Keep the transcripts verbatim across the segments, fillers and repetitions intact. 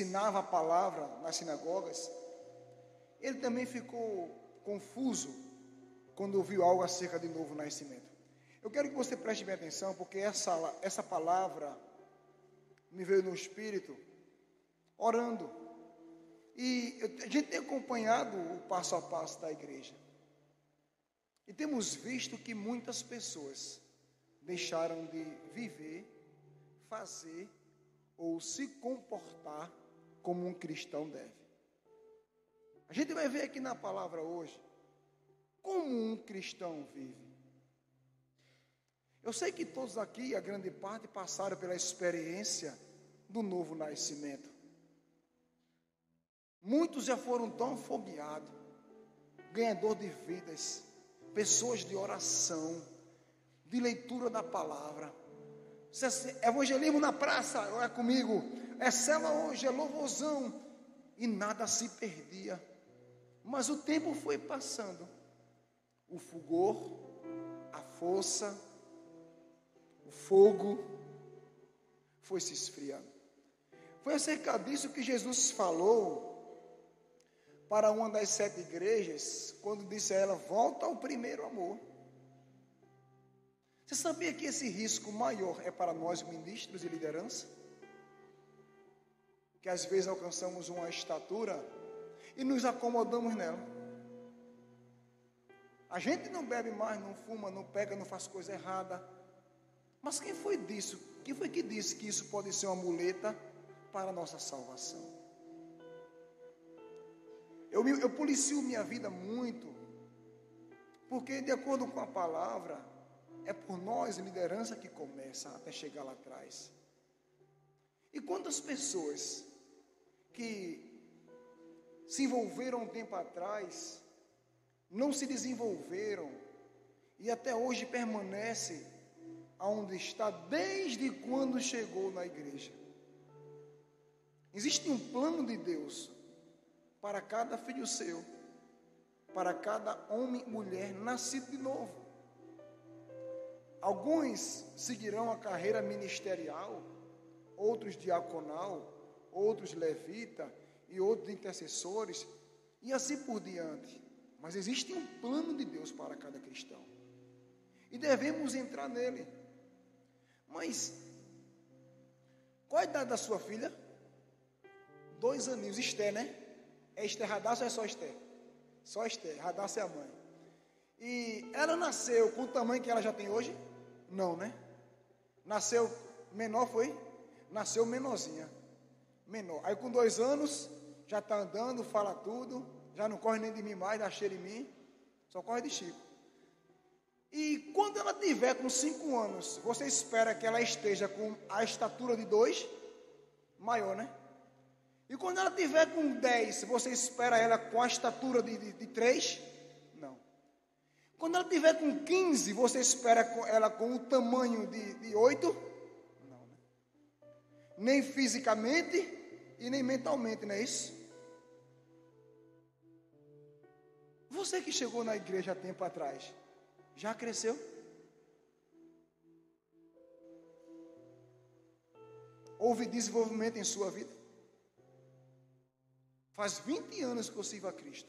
ensinava a palavra nas sinagogas, ele também ficou confuso quando ouviu algo acerca de novo nascimento. Eu quero que você preste bem atenção, porque essa, essa palavra me veio no espírito, orando. E a gente tem acompanhado o passo a passo da igreja. E temos visto que muitas pessoas deixaram de viver, fazer ou se comportar como um cristão deve. A gente vai ver aqui na palavra hoje como um cristão vive. Eu sei que todos aqui, a grande parte, passaram pela experiência do novo nascimento. Muitos já foram tão fogueados, ganhador de vidas, pessoas de oração, de leitura da palavra. Evangelismo na praça, olha comigo, é célula hoje, é louvorzão, e nada se perdia. Mas o tempo foi passando, o fulgor, a força, o fogo foi se esfriando. Foi acerca disso que Jesus falou para uma das sete igrejas, quando disse a ela: volta ao primeiro amor. Você sabia que esse risco maior é para nós ministros e liderança? Que às vezes alcançamos uma estatura e nos acomodamos nela. A gente não bebe mais, não fuma, não pega, não faz coisa errada. Mas quem foi disso? Quem foi que disse que isso pode ser uma muleta para a nossa salvação? Eu, eu policio minha vida muito, porque de acordo com a palavra, é por nós, liderança, que começa até chegar lá atrás. E quantas pessoas que se envolveram um tempo atrás, não se desenvolveram e até hoje permanece aonde está desde quando chegou na igreja. Existe um plano de Deus para cada filho seu, para cada homem e mulher nascido de novo. Alguns seguirão a carreira ministerial, outros diaconal, outros levita e outros intercessores, e assim por diante. Mas existe um plano de Deus para cada cristão, e devemos entrar nele. Mas qual a idade da sua filha? Dois aninhos. Esté, né? É Esté Radassa ou é só Esté? Só Esté, Radassa é a mãe. E ela nasceu com o tamanho que ela já tem hoje? Não, né? Nasceu menor, foi? Nasceu menorzinha. Menor. Aí com dois anos, já está andando, fala tudo, já não corre nem de mim mais, dá cheiro em mim, só corre de Chico. E quando ela tiver com cinco anos, você espera que ela esteja com a estatura de dois? Maior, né? E quando ela tiver com dez, você espera ela com a estatura de, de, de três? Não. Quando ela tiver com quinze, você espera ela com o tamanho de, de oito? Não, né? Nem fisicamente e nem mentalmente, não é isso? Você que chegou na igreja há tempo atrás, já cresceu? Houve desenvolvimento em sua vida? Faz vinte anos que eu sirvo a Cristo.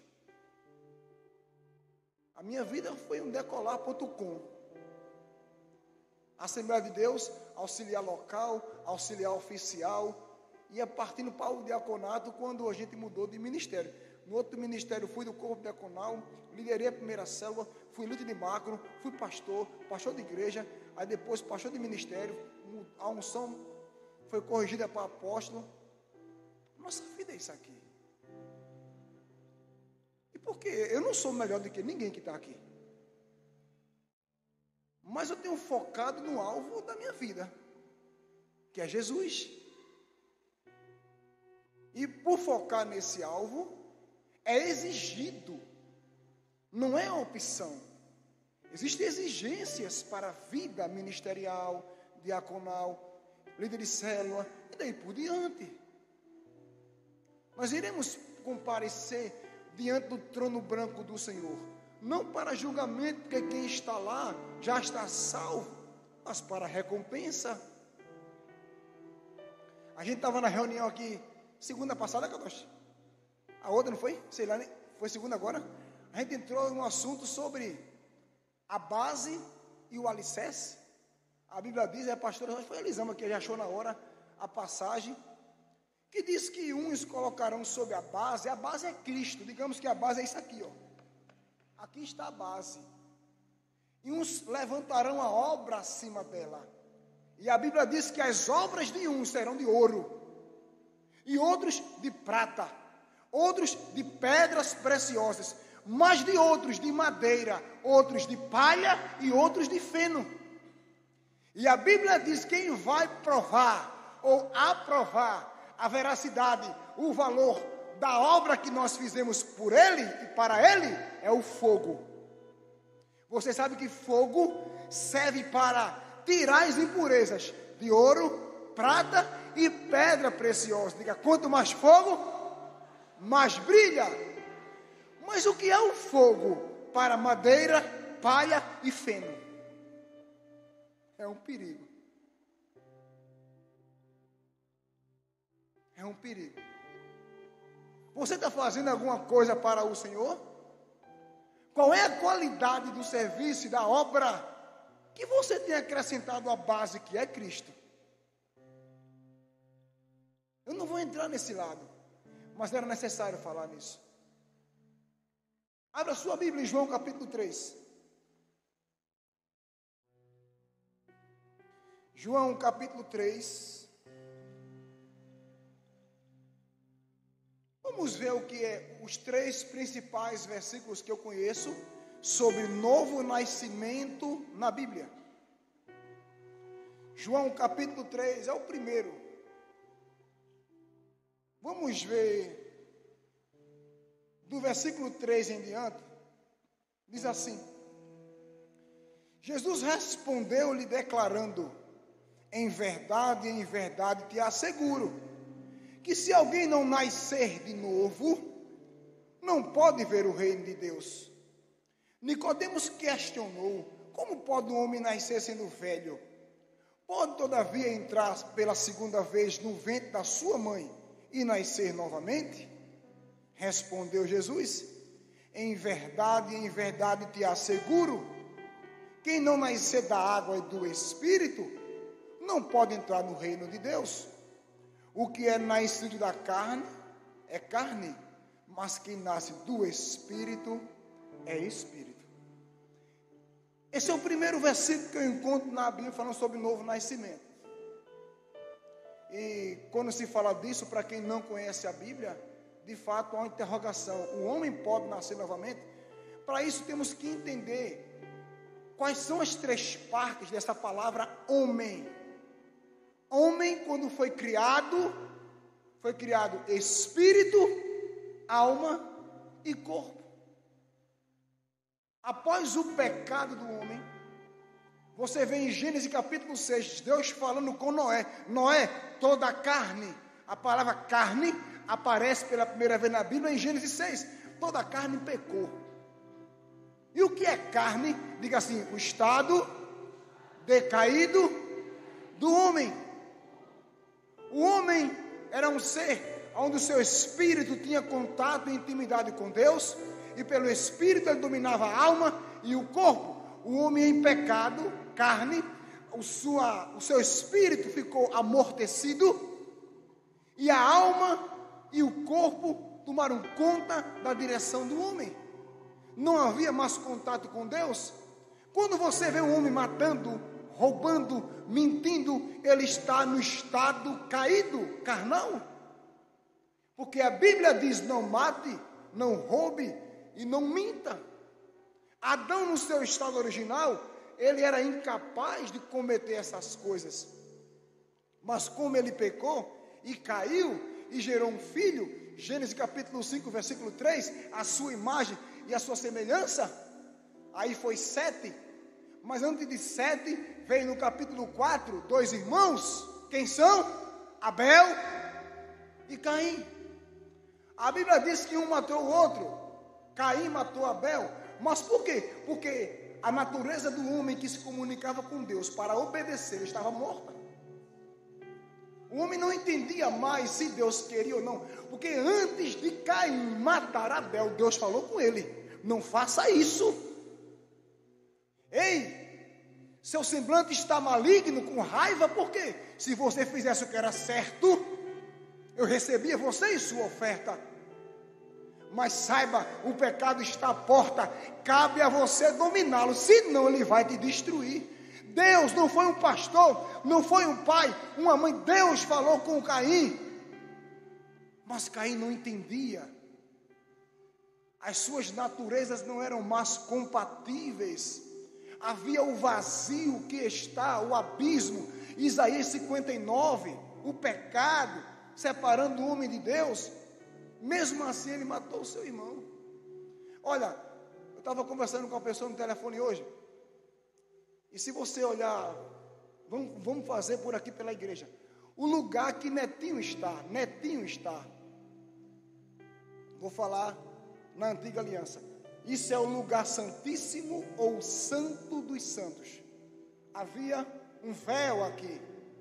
A minha vida foi um decolar ponto com. Assembleia de Deus, auxiliar local, auxiliar oficial, ia partindo para o diaconato quando a gente mudou de ministério. No outro ministério fui do corpo diaconal, liderei a primeira célula, fui líder de macro, fui pastor, pastor de igreja, aí depois pastor de ministério, a unção foi corrigida para apóstolo. Nossa vida é isso aqui. E por quê? Eu não sou melhor do que ninguém que está aqui. Mas eu tenho focado no alvo da minha vida, que é Jesus. E por focar nesse alvo, é exigido, não é opção. Existem exigências para a vida ministerial, diaconal, líder de célula, e daí por diante. Nós iremos comparecer diante do trono branco do Senhor, não para julgamento, porque quem está lá já está salvo, mas para recompensa. A gente estava na reunião aqui segunda passada, Kadosh. A outra não foi? Sei lá, foi segunda agora. A gente entrou em um assunto sobre a base e o alicerce. A Bíblia diz, a pastora, foi a Elisama que já achou na hora a passagem, que diz que uns colocarão sobre a base, a base é Cristo, digamos que a base é isso aqui, ó. Aqui está a base. E uns levantarão a obra acima dela. E a Bíblia diz que as obras de uns serão de ouro, e outros de prata, outros de pedras preciosas, mas de outros de madeira, outros de palha e outros de feno. E a Bíblia diz que quem vai provar ou aprovar a veracidade, o valor da obra que nós fizemos por ele e para ele, é o fogo. Você sabe que fogo serve para tirar as impurezas de ouro, prata e pedra preciosa. Diga, quanto mais fogo, mais brilha. Mas o que é o fogo para madeira, palha e feno? É um perigo. É um perigo. Você está fazendo alguma coisa para o Senhor? Qual é a qualidade do serviço e da obra que você tem acrescentado à base que é Cristo? Eu não vou entrar nesse lado, mas era necessário falar nisso. Abra sua Bíblia em João capítulo três. João capítulo três. Vamos ver o que é os três principais versículos que eu conheço sobre novo nascimento na Bíblia. João capítulo três é o primeiro. Vamos ver do versículo três em diante. Diz assim: Jesus respondeu-lhe declarando: em verdade, em verdade te asseguro, que se alguém não nascer de novo, não pode ver o reino de Deus. Nicodemos questionou: como pode um homem nascer sendo velho? Pode todavia entrar pela segunda vez no ventre da sua mãe e nascer novamente? Respondeu Jesus: em verdade, em verdade te asseguro, quem não nascer da água e do Espírito, não pode entrar no reino de Deus. O que é nascido da carne, é carne, mas quem nasce do Espírito, é Espírito. Esse é o primeiro versículo que eu encontro na Bíblia falando sobre novo nascimento. E quando se fala disso, para quem não conhece a Bíblia, de fato há uma interrogação: o homem pode nascer novamente? Para isso temos que entender quais são as três partes dessa palavra homem. Homem, quando foi criado, foi criado espírito, alma e corpo. Após o pecado do homem, você vê em Gênesis capítulo seis, Deus falando com Noé: Noé, toda a carne. A palavra carne aparece pela primeira vez na Bíblia em Gênesis seis. Toda a carne pecou. E o que é carne? Diga assim: o estado decaído do homem. O homem era um ser onde o seu espírito tinha contato e intimidade com Deus, e pelo espírito ele dominava a alma e o corpo. O homem em pecado, carne, o, sua, o seu espírito ficou amortecido, e a alma e o corpo tomaram conta da direção do homem. Não havia mais contato com Deus. Quando você vê um homem matando, roubando, mentindo, ele está no estado caído, carnal. Porque a Bíblia diz: não mate, não roube e não minta. Adão, no seu estado original, ele era incapaz de cometer essas coisas. Mas como ele pecou e caiu e gerou um filho, Gênesis capítulo cinco, versículo três, a sua imagem e a sua semelhança, aí foi Sete. Mas antes de Sete, veio no capítulo quatro, dois irmãos. Quem são? Abel e Caim. A Bíblia diz que um matou o outro. Caim matou Abel. Mas por quê? Porque a natureza do homem que se comunicava com Deus para obedecer estava morta. O homem não entendia mais se Deus queria ou não, porque antes de Caim matar Abel, Deus falou com ele: não faça isso. Ei, seu semblante está maligno, com raiva, por quê? Se você fizesse o que era certo, eu recebia você e sua oferta. Mas saiba, o pecado está à porta, cabe a você dominá-lo, senão ele vai te destruir. Deus não foi um pastor, não foi um pai, uma mãe. Deus falou com Caim, mas Caim não entendia. As suas naturezas não eram mais compatíveis. Havia o vazio que está, o abismo. Isaías cinquenta e nove, o pecado separando o homem de Deus. Mesmo assim ele matou o seu irmão. Olha, eu estava conversando com uma pessoa no telefone hoje. E se você olhar, vamos, vamos fazer por aqui pela igreja, o lugar que Netinho está, Netinho está, vou falar na antiga aliança, isso é o lugar santíssimo ou santo dos santos. Havia um véu aqui,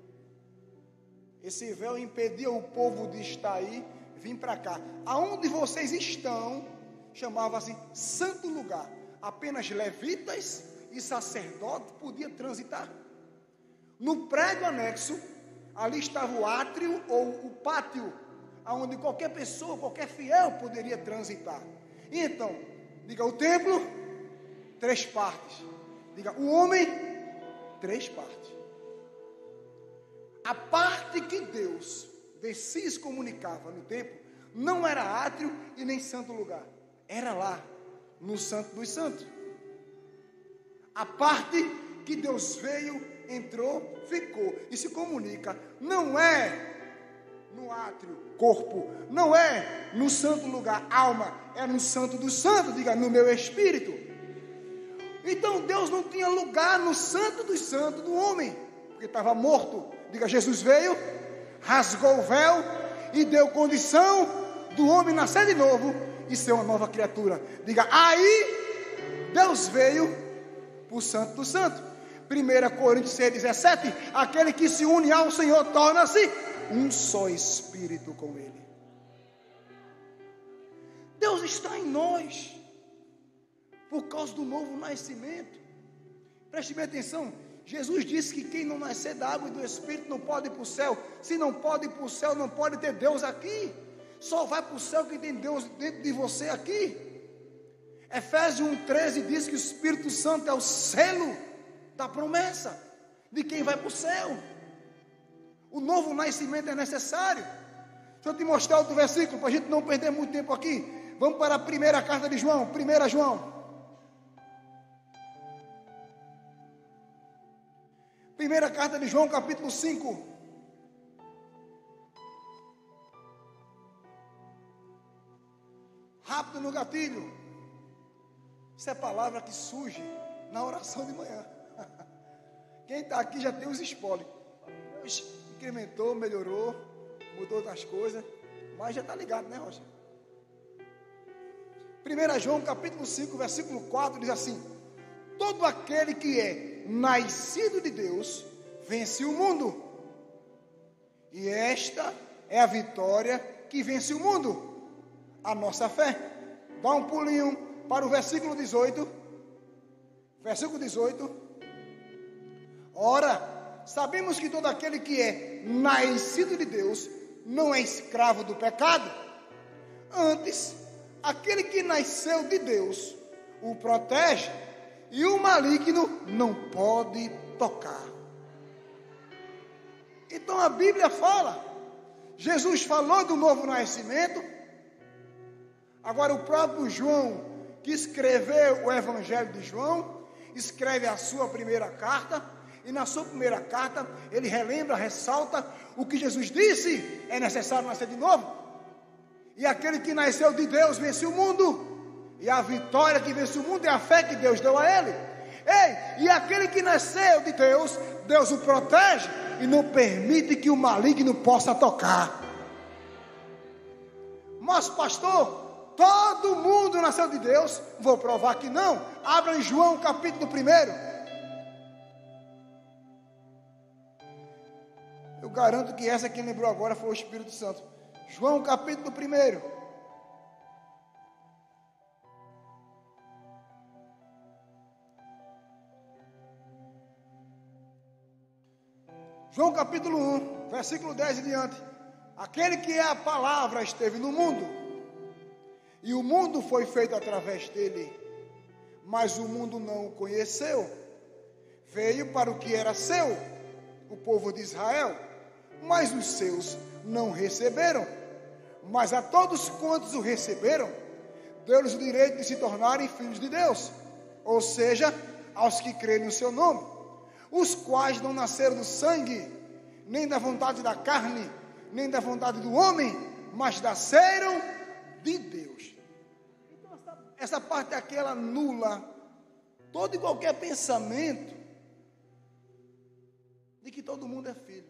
esse véu impedia o povo de estar aí, vir para cá. Aonde vocês estão, chamava-se santo lugar, apenas levitas e sacerdote podia transitar. No prédio anexo, ali estava o átrio ou o pátio, onde qualquer pessoa, qualquer fiel poderia transitar. E então, diga o templo, três partes. Diga o homem, três partes. A parte que Deus descia e se comunicava no templo, não era átrio e nem santo lugar. Era lá, no Santo dos Santos. A parte que Deus veio, entrou, ficou e se comunica, não é no átrio, corpo, não é no santo lugar, alma, é no Santo dos Santos, diga, no meu espírito. Então Deus não tinha lugar no Santo dos Santos do homem, porque estava morto. Diga, Jesus veio, rasgou o véu e deu condição do homem nascer de novo e ser uma nova criatura. Diga, aí Deus veio o Santo do Santo. primeira Coríntios seis, dezessete, aquele que se une ao Senhor torna-se um só espírito com Ele. Deus está em nós por causa do novo nascimento. Preste bem atenção, Jesus disse que quem não nascer da água e do Espírito não pode ir para o céu. Se não pode ir para o céu, não pode ter Deus aqui. Só vai para o céu quem tem Deus dentro de você aqui. Efésios um, treze diz que o Espírito Santo é o selo da promessa de quem vai para o céu. O novo nascimento é necessário. Deixa eu te mostrar outro versículo, para a gente não perder muito tempo aqui. Vamos para a primeira carta de João, primeira João. Primeira carta de João, capítulo cinco. Rápido no gatilho. Isso é palavra que surge na oração de manhã. Quem está aqui já tem os spoilers. Deus incrementou, melhorou, mudou outras coisas, mas já está ligado, né, Rocha? primeira João, capítulo cinco, versículo quatro, diz assim: todo aquele que é nascido de Deus vence o mundo. E esta é a vitória que vence o mundo, a nossa fé. Dá um pulinho para o versículo dezoito. Versículo dezoito. Ora, sabemos que todo aquele que é nascido de Deus não é escravo do pecado. Antes, aquele que nasceu de Deus o protege e o maligno não pode tocar. Então a Bíblia fala, Jesus falou do novo nascimento. Agora o próprio João, que escreveu o Evangelho de João, escreve a sua primeira carta, e na sua primeira carta ele relembra, ressalta o que Jesus disse: é necessário nascer de novo. E aquele que nasceu de Deus vence o mundo, e a vitória que vence o mundo é a fé que Deus deu a ele. Ei, e aquele que nasceu de Deus, Deus o protege e não permite que o maligno possa tocar. Mas pastor, todo mundo nasceu de Deus? Vou provar que não. Abra em João capítulo primeiro. Eu garanto que essa quem lembrou agora foi o Espírito Santo. João capítulo primeiro. João capítulo um, versículo dez em diante. Aquele que é a palavra esteve no mundo, e o mundo foi feito através dele, mas o mundo não o conheceu. Veio para o que era seu, o povo de Israel, mas os seus não receberam. Mas a todos quantos o receberam, deu-lhes o direito de se tornarem filhos de Deus, ou seja, aos que creem no seu nome, os quais não nasceram do sangue, nem da vontade da carne, nem da vontade do homem, mas nasceram de Deus. Então, essa, essa parte aqui, ela anula todo e qualquer pensamento de que todo mundo é filho.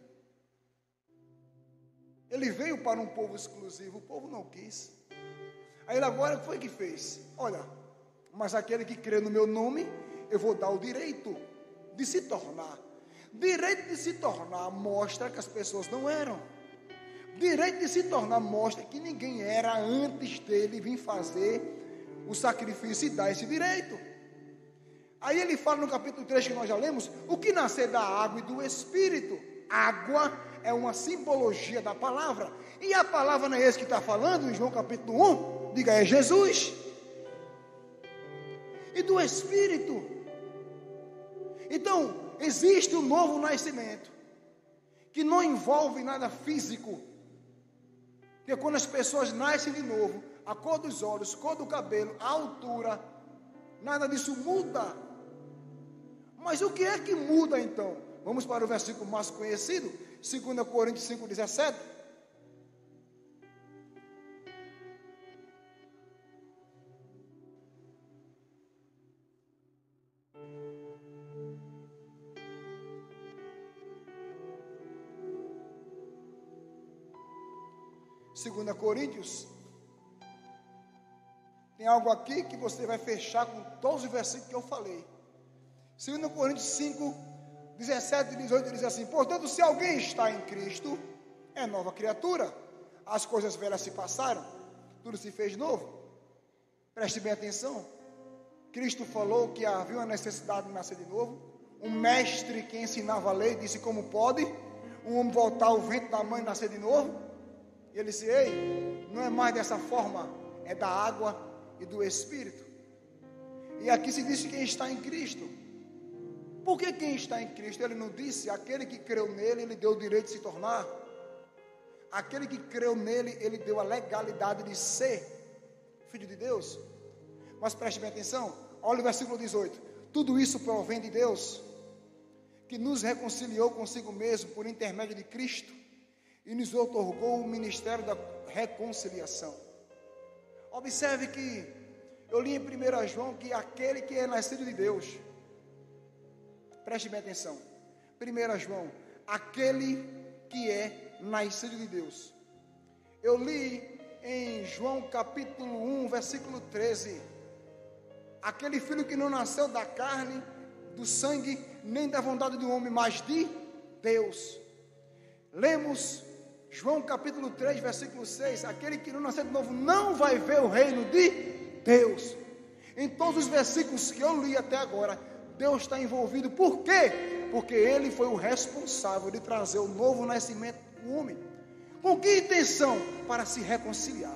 Ele veio para um povo exclusivo, o povo não quis. Aí ele agora, o que foi que fez? Olha, mas aquele que crê no meu nome, eu vou dar o direito de se tornar. Direito de se tornar mostra que as pessoas não eram. Direito de se tornar mostra que ninguém era antes dele vir fazer o sacrifício e dar esse direito. Aí ele fala no capítulo três que nós já lemos, o que nascer da água e do Espírito. Água é uma simbologia da palavra. E a palavra não é esse que está falando em João capítulo um? Diga, é Jesus. E do Espírito. Então, existe um novo nascimento, que não envolve nada físico. Porque quando as pessoas nascem de novo, a cor dos olhos, a cor do cabelo, a altura, nada disso muda. Mas o que é que muda então? Vamos para o versículo mais conhecido, dois Coríntios cinco, dezessete. dois Coríntios, tem algo aqui que você vai fechar com todos os versículos que eu falei. dois Coríntios cinco, dezessete e dezoito diz assim: portanto, se alguém está em Cristo, é nova criatura, as coisas velhas se passaram, tudo se fez novo. Preste bem atenção. Cristo falou que havia uma necessidade de nascer de novo. Um mestre que ensinava a lei disse como pode um homem voltar ao ventre da mãe e nascer de novo. E ele disse: ei, não é mais dessa forma, é da água e do Espírito. E aqui se diz que quem está em Cristo. Por que quem está em Cristo? Ele não disse, aquele que creu nele, ele deu o direito de se tornar. Aquele que creu nele, ele deu a legalidade de ser filho de Deus. Mas preste bem atenção, olha o versículo dezoito. Tudo isso provém de Deus, que nos reconciliou consigo mesmo por intermédio de Cristo, e nos outorgou o ministério da reconciliação. Observe que eu li em primeiro João que aquele que é nascido de Deus, preste bem atenção, primeiro João, aquele que é nascido de Deus. Eu li em João capítulo um, versículo treze, aquele filho que não nasceu da carne, do sangue, nem da vontade do homem, mas de Deus. Lemos João capítulo três, versículo seis, aquele que não nasceu de novo não vai ver o reino de Deus. Em todos os versículos que eu li até agora, Deus está envolvido. Por quê? Porque Ele foi o responsável de trazer o novo nascimento do homem. Com que intenção? Para se reconciliar.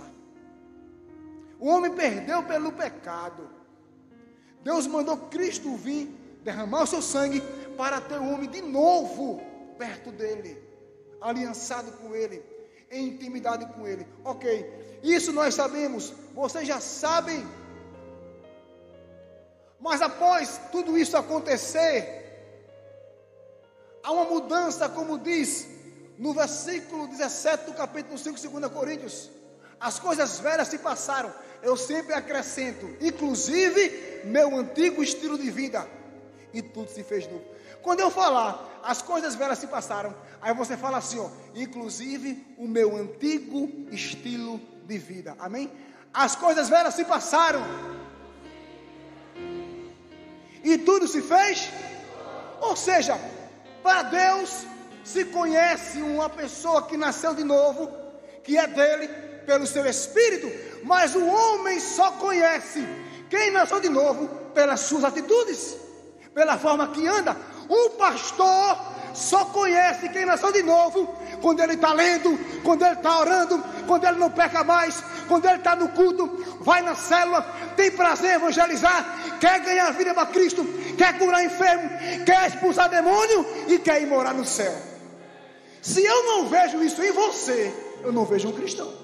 O homem perdeu pelo pecado. Deus mandou Cristo vir, derramar o seu sangue, para ter o homem de novo perto dele, aliançado com ele, em intimidade com ele. Ok, isso nós sabemos, vocês já sabem. Mas após tudo isso acontecer, há uma mudança, como diz no versículo dezessete do capítulo cinco, dois Coríntios. As coisas velhas se passaram. Eu sempre acrescento, inclusive meu antigo estilo de vida, e tudo se fez novo. Quando eu falar, as coisas velhas se passaram, aí você fala assim, ó, inclusive o meu antigo estilo de vida. Amém? As coisas velhas se passaram e tudo se fez. Ou seja, para Deus, se conhece uma pessoa que nasceu de novo, que é dele, pelo seu espírito, mas o homem só conhece quem nasceu de novo pelas suas atitudes, pela forma que anda. Um pastor só conhece quem nasceu de novo quando ele está lendo, quando ele está orando, quando ele não peca mais, quando ele está no culto, vai na célula, tem prazer em evangelizar, quer ganhar vida para Cristo, quer curar enfermo, quer expulsar demônio e quer ir morar no céu. Se eu não vejo isso em você, eu não vejo um cristão.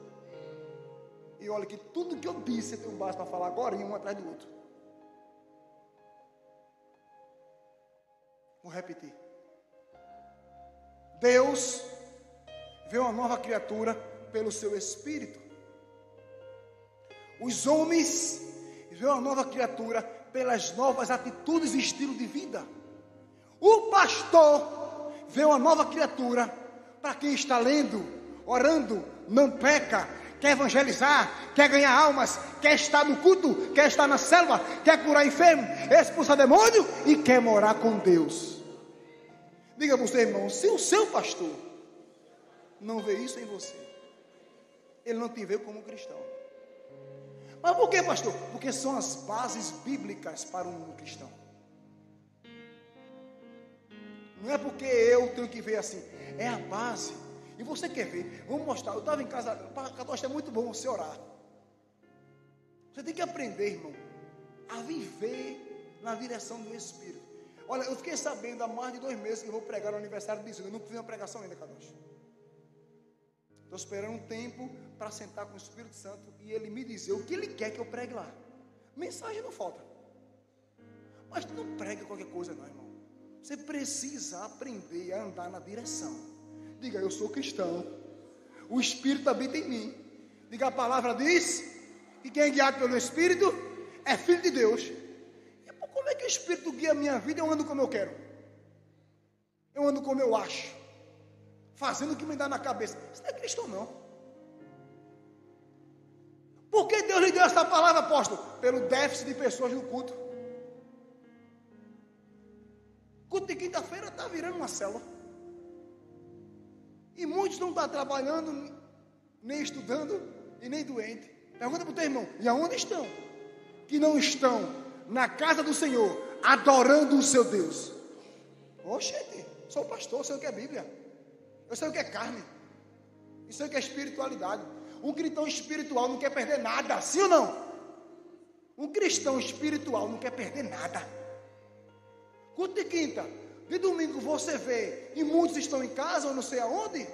E olha que tudo que eu disse, eu tenho base para falar agora, um atrás do outro. Vou repetir. Deus vê uma nova criatura pelo seu Espírito. Os homens vê uma nova criatura pelas novas atitudes e estilo de vida. O pastor vê uma nova criatura para quem está lendo, orando, não peca, quer evangelizar, quer ganhar almas, quer estar no culto, quer estar na célula, quer curar enfermo, expulsar demônio e quer morar com Deus. Diga para você, irmão, se o seu pastor não vê isso em você, ele não te vê como cristão. Mas por que, pastor? Porque são as bases bíblicas para um cristão. Não é porque eu tenho que ver assim, é a base. E você quer ver? Vamos mostrar. Eu estava em casa, Cadosta, é muito bom você orar. Você tem que aprender, irmão, a viver na direção do Espírito. Olha, eu fiquei sabendo há mais de dois meses que eu vou pregar no aniversário de Jesus. Eu não fiz uma pregação ainda, Cadosta. Estou esperando um tempo para sentar com o Espírito Santo e ele me dizer o que ele quer que eu pregue lá. Mensagem não falta. Mas tu não prega qualquer coisa não, irmão. Você precisa aprender a andar na direção. Diga, eu sou cristão. O Espírito habita em mim. Diga, a palavra diz que quem é guiado pelo Espírito é filho de Deus. E pô, como é que o Espírito guia a minha vida? Eu ando como eu quero. Eu ando como eu acho. Fazendo o que me dá na cabeça. Isso não é cristão, não. Por que Deus lhe deu essa palavra, apóstolo? Pelo déficit de pessoas no culto. Culto de quinta-feira está virando uma célula. E muitos não estão trabalhando, nem estudando, e nem doente. Pergunta para o teu irmão, e aonde estão? Que não estão na casa do Senhor, adorando o seu Deus. Oxente, sou pastor, sei o que é Bíblia. Eu sei o que é carne. Eu sei o que é espiritualidade. Um cristão espiritual não quer perder nada, sim ou não? Um cristão espiritual não quer perder nada. Culto de quinta, de domingo você vê, e muitos estão em casa, ou não sei aonde.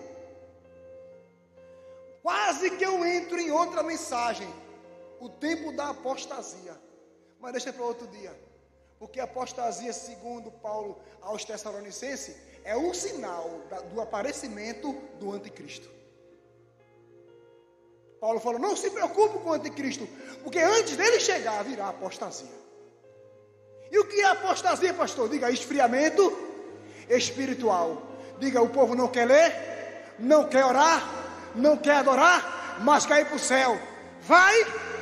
Quase que eu entro em outra mensagem. O tempo da apostasia. Mas deixa para outro dia. Porque a apostasia, segundo Paulo aos Tessalonicenses, é um sinal do aparecimento do anticristo. Paulo falou, não se preocupe com o anticristo, porque antes dele chegar, virá a apostasia. E o que é apostasia, pastor? Diga, esfriamento espiritual. Diga, o povo não quer ler, não quer orar, não quer adorar, mas quer ir para o céu. Vai!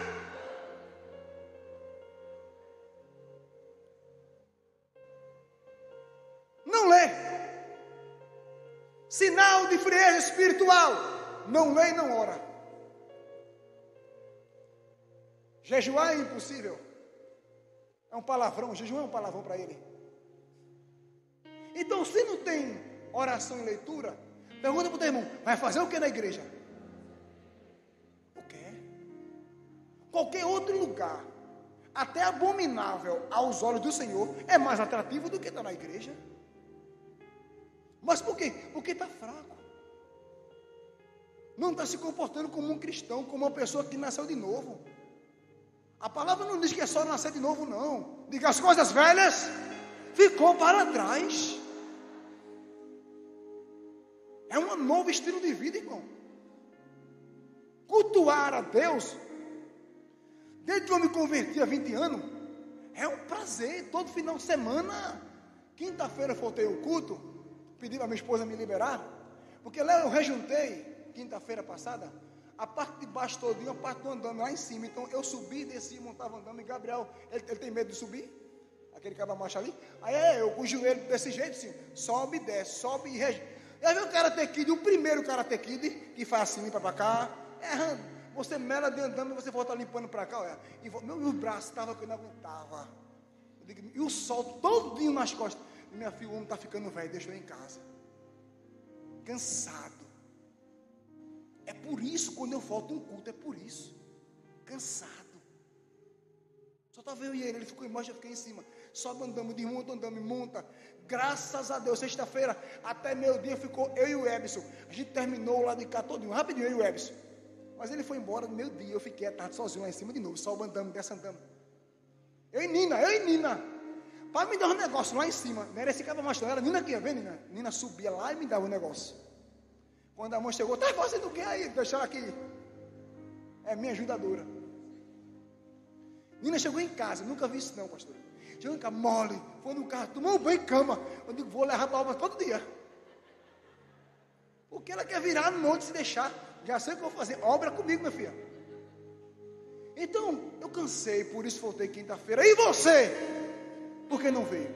Não lê. Sinal de frieza espiritual. Não lê e não ora. Jejuar é impossível. É um palavrão. Jejum é um palavrão para ele. Então, se não tem oração e leitura, pergunta para o teu irmão, vai fazer o que na igreja? O quê? Qualquer outro lugar, até abominável aos olhos do Senhor, é mais atrativo do que estar na igreja. Mas por quê? Porque está fraco. Não está se comportando como um cristão, como uma pessoa que nasceu de novo. A palavra não diz que é só nascer de novo, não. Diga, as coisas velhas ficou para trás. É um novo estilo de vida, irmão. Cultuar a Deus, desde que eu me converti há vinte anos, é um prazer. Todo final de semana, quinta-feira faltei o culto, pedi para minha esposa me liberar, porque lá eu rejuntei, quinta-feira passada, a parte de baixo todinha, a parte do andando lá em cima. Então eu subi, desci, montava andando, e Gabriel, ele, ele tem medo de subir. aquele caba macho ali. Aí é eu com o joelho desse jeito, assim, sobe e desce, sobe e rege. Já viu o Karate Kid, o primeiro Karate Kid, que faz assim, limpa pra cá, errando. Você mela de andando e você volta limpando pra cá, olha. E meu, meu braço estava que eu não aguentava. Eu digo, e o sol todinho nas costas. E minha filha, o homem está ficando velho, deixa eu ir em casa. Cansado. É por isso, quando eu falto um culto, é por isso. Cansado. Só estava eu e ele, ele ficou embaixo, eu fiquei em cima. Sobe andando, desmonta andando, monta. Graças a Deus, sexta-feira, até meio dia ficou eu e o Ebson. A gente terminou lá de cá todinho, rapidinho, eu e o Ebson. Mas ele foi embora no meio dia, eu fiquei à tarde sozinho lá em cima de novo, sobe andando, desce andando. Eu e Nina, eu e Nina. Pai me dava um negócio lá em cima, não era esse cara mais não, era Nina que ia ver, Nina. Nina subia lá e me dava um negócio. Quando a mãe chegou, tá fazendo o que aí? Deixaram aqui. É minha ajudadora. Nina chegou em casa, nunca vi isso não, pastor. Chegou em casa, mole, foi no carro, tomou um banho em cama. Eu digo, vou levar para a obra todo dia. Porque ela quer virar no monte se deixar. Já sei o que eu vou fazer, obra comigo, minha filha. Então, eu cansei, por isso voltei quinta-feira. E você? Por que não veio?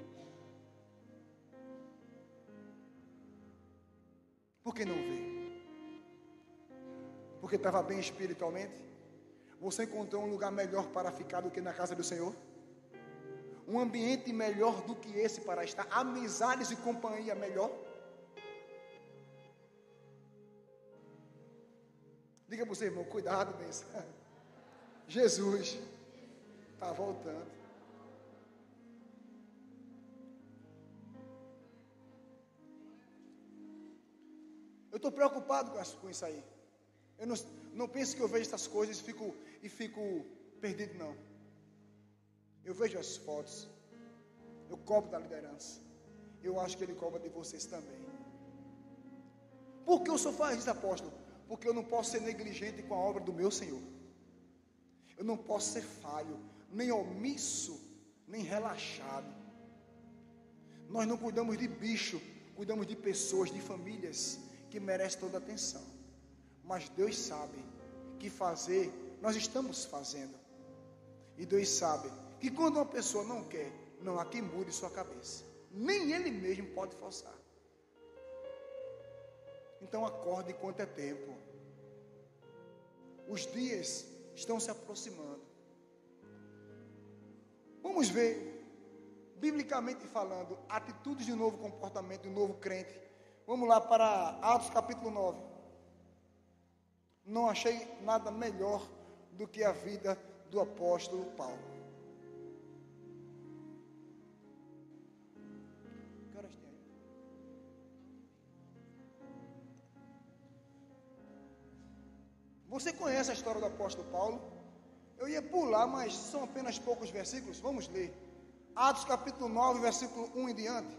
Por que não veio? Porque estava bem espiritualmente? Você encontrou um lugar melhor para ficar do que na casa do Senhor? Um ambiente melhor do que esse para estar? Amizades e companhia melhor? Diga para você, irmão, cuidado nisso. Jesus está voltando. Eu estou preocupado com isso aí. Eu não, não penso que eu vejo essas coisas e fico, e fico perdido, não. Eu vejo as fotos. Eu cobro da liderança. Eu acho que ele cobra de vocês também. Por que o senhor faz isso, apóstolo? Porque eu não posso ser negligente com a obra do meu Senhor. Eu não posso ser falho, nem omisso, nem relaxado. Nós não cuidamos de bicho, cuidamos de pessoas, de famílias que merecem toda a atenção. Mas Deus sabe que fazer, nós estamos fazendo. E Deus sabe que quando uma pessoa não quer, não há quem mude sua cabeça. Nem Ele mesmo pode forçar. Então acorde enquanto é tempo. Os dias estão se aproximando. Vamos ver, biblicamente falando, atitudes de novo comportamento, de novo crente. Vamos lá para Atos capítulo nove. Não achei nada melhor do que a vida do apóstolo Paulo. Que horas tem aí? Você conhece a história do apóstolo Paulo? Eu ia pular, mas são apenas poucos versículos. Vamos ler. Atos capítulo nove, versículo um em diante.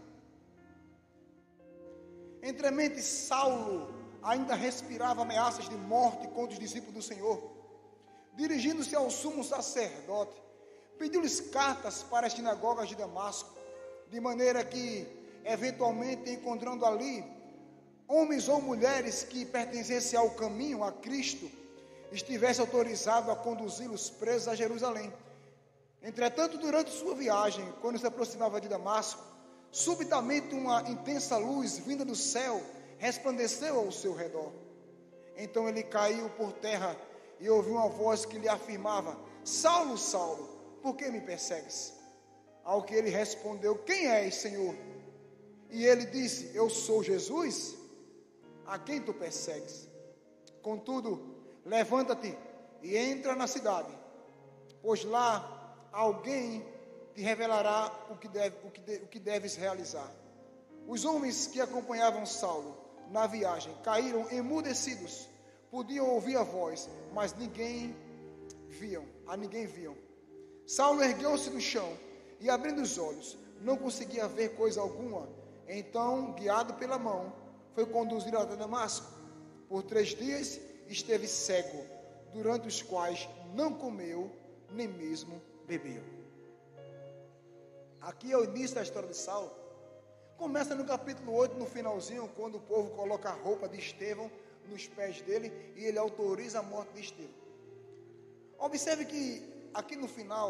Entremente Saulo ainda respirava ameaças de morte contra os discípulos do Senhor. Dirigindo-se ao sumo sacerdote, pediu-lhes cartas para as sinagogas de Damasco, de maneira que, eventualmente encontrando ali homens ou mulheres que pertencessem ao caminho, a Cristo, estivesse autorizado a conduzi-los presos a Jerusalém. Entretanto, durante sua viagem, quando se aproximava de Damasco, subitamente uma intensa luz vinda do céu resplandeceu ao seu redor. Então ele caiu por terra e ouviu uma voz que lhe afirmava: Saulo, Saulo, por que me persegues? Ao que ele respondeu: Quem és, Senhor? E ele disse: Eu sou Jesus, a quem tu persegues. Contudo, levanta-te e entra na cidade, pois lá alguém te revelará o que, deve, o, que de, o que deves realizar. Os homens que acompanhavam Saulo na viagem caíram emudecidos, podiam ouvir a voz, mas ninguém viam, a ninguém viam. Saulo ergueu-se do chão e, abrindo os olhos, não conseguia ver coisa alguma. Então, guiado pela mão, foi conduzido até Damasco. Por três dias esteve cego, durante os quais não comeu, nem mesmo bebeu. Aqui é o início da história de Saulo. Começa no capítulo oito, no finalzinho, quando o povo coloca a roupa de Estevão nos pés dele e ele autoriza a morte de Estevão. Observe que aqui no final,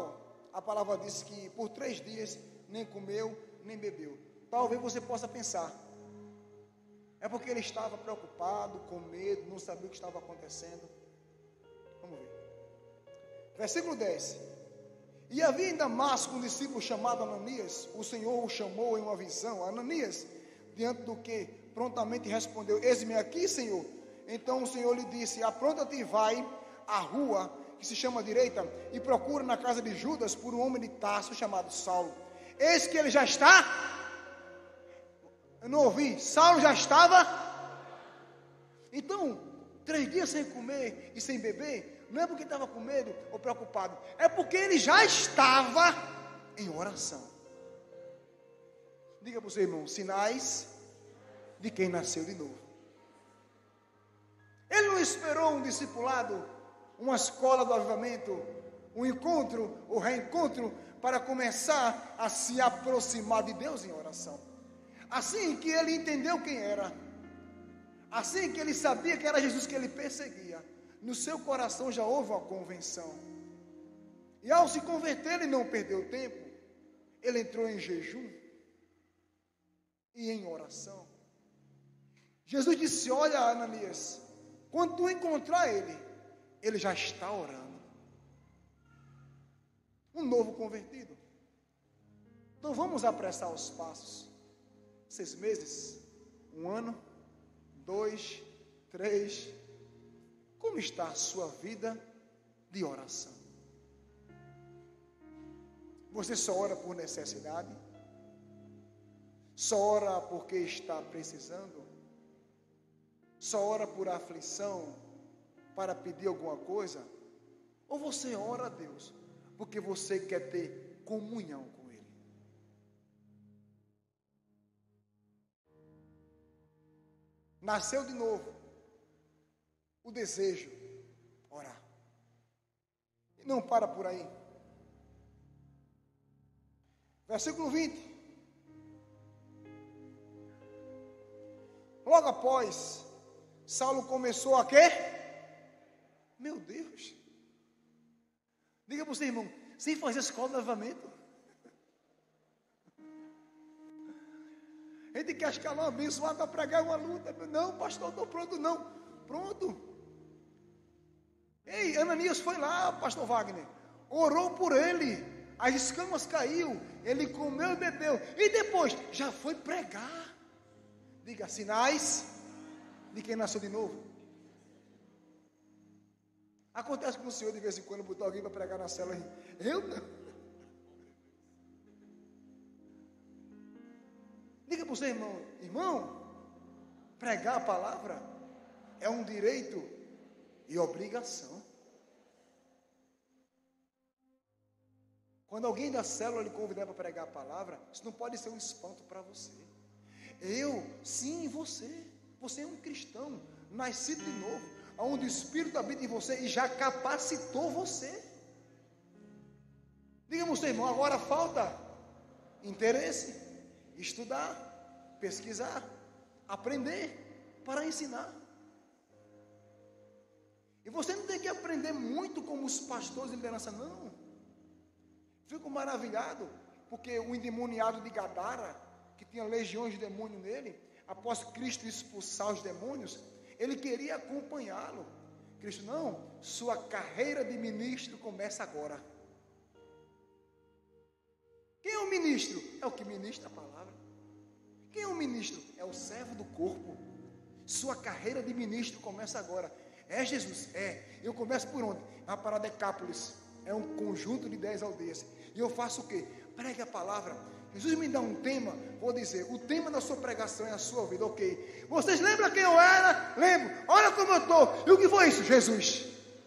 a palavra diz que por três dias nem comeu, nem bebeu. Talvez você possa pensar, é porque ele estava preocupado, com medo, não sabia o que estava acontecendo. Vamos ver. Versículo dez. E havia em Damasco um discípulo chamado Ananias. O Senhor o chamou em uma visão. Ananias, diante do que prontamente respondeu: eis-me aqui, Senhor. Então o Senhor lhe disse: apronta-te e vai à rua que se chama direita, e procura na casa de Judas por um homem de Tarso chamado Saulo. Eis que ele já está. Eu não ouvi. Saulo já estava. Então, três dias sem comer e sem beber, não é porque estava com medo ou preocupado, é porque ele já estava em oração. Diga para o seu irmão: sinais de quem nasceu de novo. Ele não esperou um discipulado, uma escola do avivamento, um encontro ou reencontro para começar a se aproximar de Deus em oração. Assim que ele entendeu quem era, assim que ele sabia que era Jesus que ele perseguia, no seu coração já houve uma convenção. E ao se converter, ele não perdeu tempo. Ele entrou em jejum e em oração. Jesus disse: olha, Ananias, quando tu encontrar ele, ele já está orando. Um novo convertido. Então vamos apressar os passos. Seis meses, um ano, dois, três. Como está a sua vida de oração? Você só ora por necessidade? Só ora porque está precisando? Só ora por aflição, para pedir alguma coisa? Ou você ora a Deus porque você quer ter comunhão com Ele? Nasceu de novo o desejo, orar. E não para por aí. Versículo vinte. Logo após, Saulo começou a quê? Meu Deus. Diga para o seu irmão: sem fazer escola de avivamento. A gente quer escalar um abençoado para pregar uma luta. Não, pastor, estou pronto. Não, pronto. Ei, Ananias foi lá, pastor Wagner, orou por ele, as escamas caiu, ele comeu e bebeu, e depois já foi pregar. Diga: sinais de quem nasceu de novo. Acontece com o senhor de vez em quando botar alguém para pregar na cela. Eu não. Diga para o seu irmão: irmão, pregar a palavra é um direito e obrigação. Quando alguém da célula lhe convidar para pregar a palavra, isso não pode ser um espanto para você. Eu, sim, você. Você é um cristão, nascido de novo, onde o Espírito habita em você e já capacitou você. Diga para o seu irmão: agora falta interesse, estudar, pesquisar, aprender para ensinar. E você não tem que aprender muito como os pastores de liderança, não. Fico maravilhado, porque o endemoniado de Gadara, que tinha legiões de demônio nele, após Cristo expulsar os demônios, ele queria acompanhá-lo. Cristo: não, sua carreira de ministro começa agora. Quem é o ministro? É o que ministra a palavra. Quem é o ministro? É o servo do corpo. Sua carreira de ministro começa agora. É Jesus? É. Eu começo por onde? Na Paradecápolis. É um conjunto de dez aldeias. E eu faço o quê? Pregue a palavra. Jesus me dá um tema, vou dizer, o tema da sua pregação é a sua vida, ok? Vocês lembram quem eu era? Lembro. Olha como eu estou. E o que foi isso? Jesus.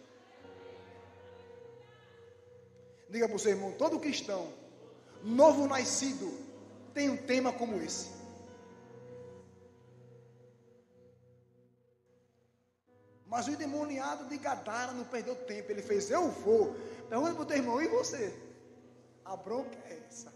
Diga para o seu irmão: todo cristão novo nascido tem um tema como esse. Mas o endemoniado de Gadara não perdeu tempo. Ele fez: eu vou. Pergunta para o teu irmão: e você? A bronca é essa.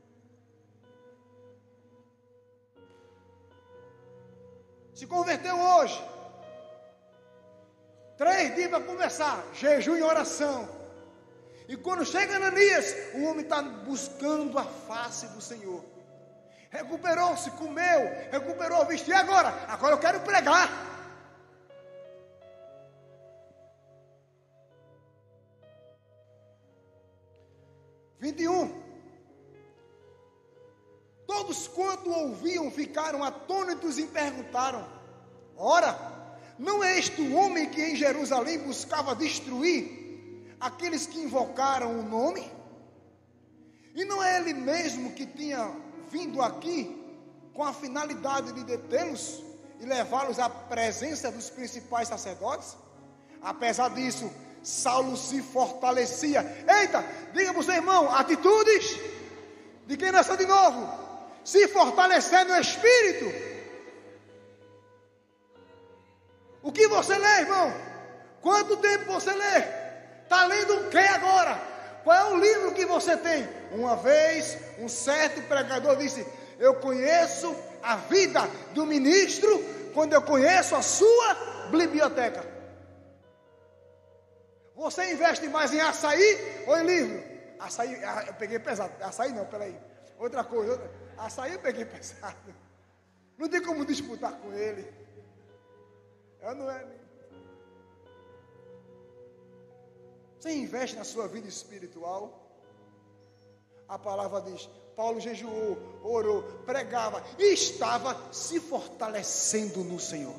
Se converteu hoje. Três dias para começar. Jejum e oração. E quando chega Ananias, o homem está buscando a face do Senhor. Recuperou-se, comeu, recuperou o visto. E agora? Agora eu quero pregar. vinte e um. Todos quanto ouviam ficaram atônitos e perguntaram: ora, não é este o homem que em Jerusalém buscava destruir aqueles que invocaram o nome? E não é ele mesmo que tinha vindo aqui com a finalidade de detê-los e levá-los à presença dos principais sacerdotes? Apesar disso, Saulo se fortalecia. Eita, diga para o seu irmão, atitudes de quem nasceu de novo, se fortalecer no Espírito. O que você lê, irmão? Quanto tempo você lê? Está lendo o que agora? Qual é o livro que você tem? Uma vez, um certo pregador disse: eu conheço a vida do ministro quando eu conheço a sua biblioteca. Você investe mais em açaí ou em livro? Açaí, eu peguei pesado. Açaí não, peraí. Outra coisa, outra. Açaí eu peguei pesado. Não tem como disputar com ele. Eu não é. Você investe na sua vida espiritual? A palavra diz: Paulo jejuou, orou, pregava e estava se fortalecendo no Senhor.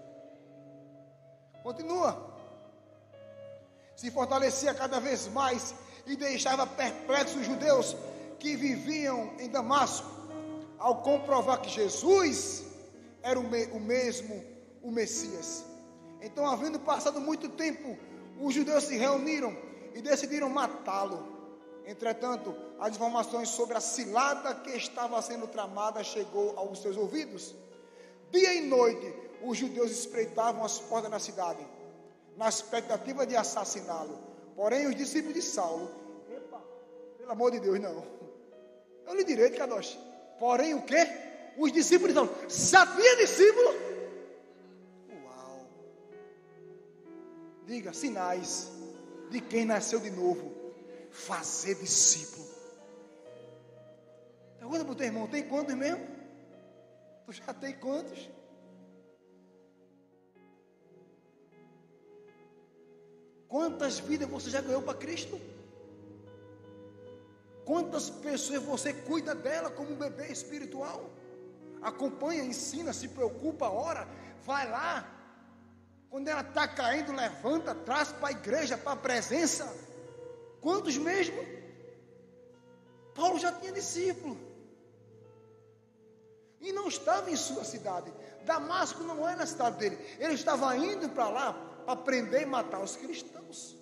Continua. Se fortalecia cada vez mais e deixava perplexos os judeus que viviam em Damasco, ao comprovar que Jesus era o, me, o mesmo, o Messias. Então, havendo passado muito tempo, os judeus se reuniram e decidiram matá-lo. Entretanto, as informações sobre a cilada que estava sendo tramada chegou aos seus ouvidos. Dia e noite, os judeus espreitavam as portas da cidade, na expectativa de assassiná-lo. Porém, os discípulos de Saulo, epa, pelo amor de Deus, não. Eu lhe direi, Kadosh. Porém, o quê? Os discípulos de Saulo. Sabia discípulo? Uau. Diga, sinais de quem nasceu de novo. Fazer discípulo. Pergunta para o teu irmão, tem quantos mesmo? Tu já tem quantos? Quantas vidas você já ganhou para Cristo? Quantas pessoas você cuida dela como um bebê espiritual? Acompanha, ensina, se preocupa, ora, vai lá. Quando ela está caindo, levanta, traz para a igreja, para a presença. Quantos mesmo? Paulo já tinha discípulo. E não estava em sua cidade. Damasco não era na cidade dele. Ele estava indo para lá para prender e matar os cristãos.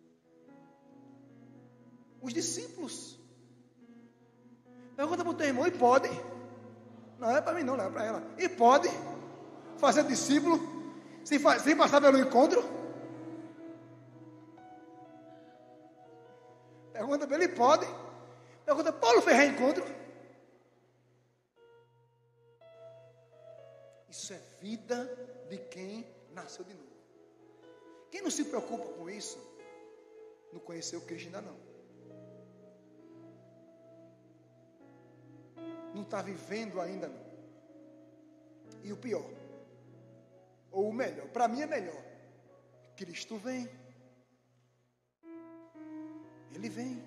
Os discípulos. Pergunta para o teu irmão, e pode? Não é para mim não, não é para ela. E pode fazer discípulo sem, sem passar pelo encontro? Pergunta para ele, pode? Pergunta, Paulo fez reencontro? Isso é vida de quem nasceu de novo. Quem não se preocupa com isso, não conheceu Cristo ainda não. Não está vivendo ainda não. E o pior, ou o melhor, para mim é melhor. Cristo vem. Ele vem.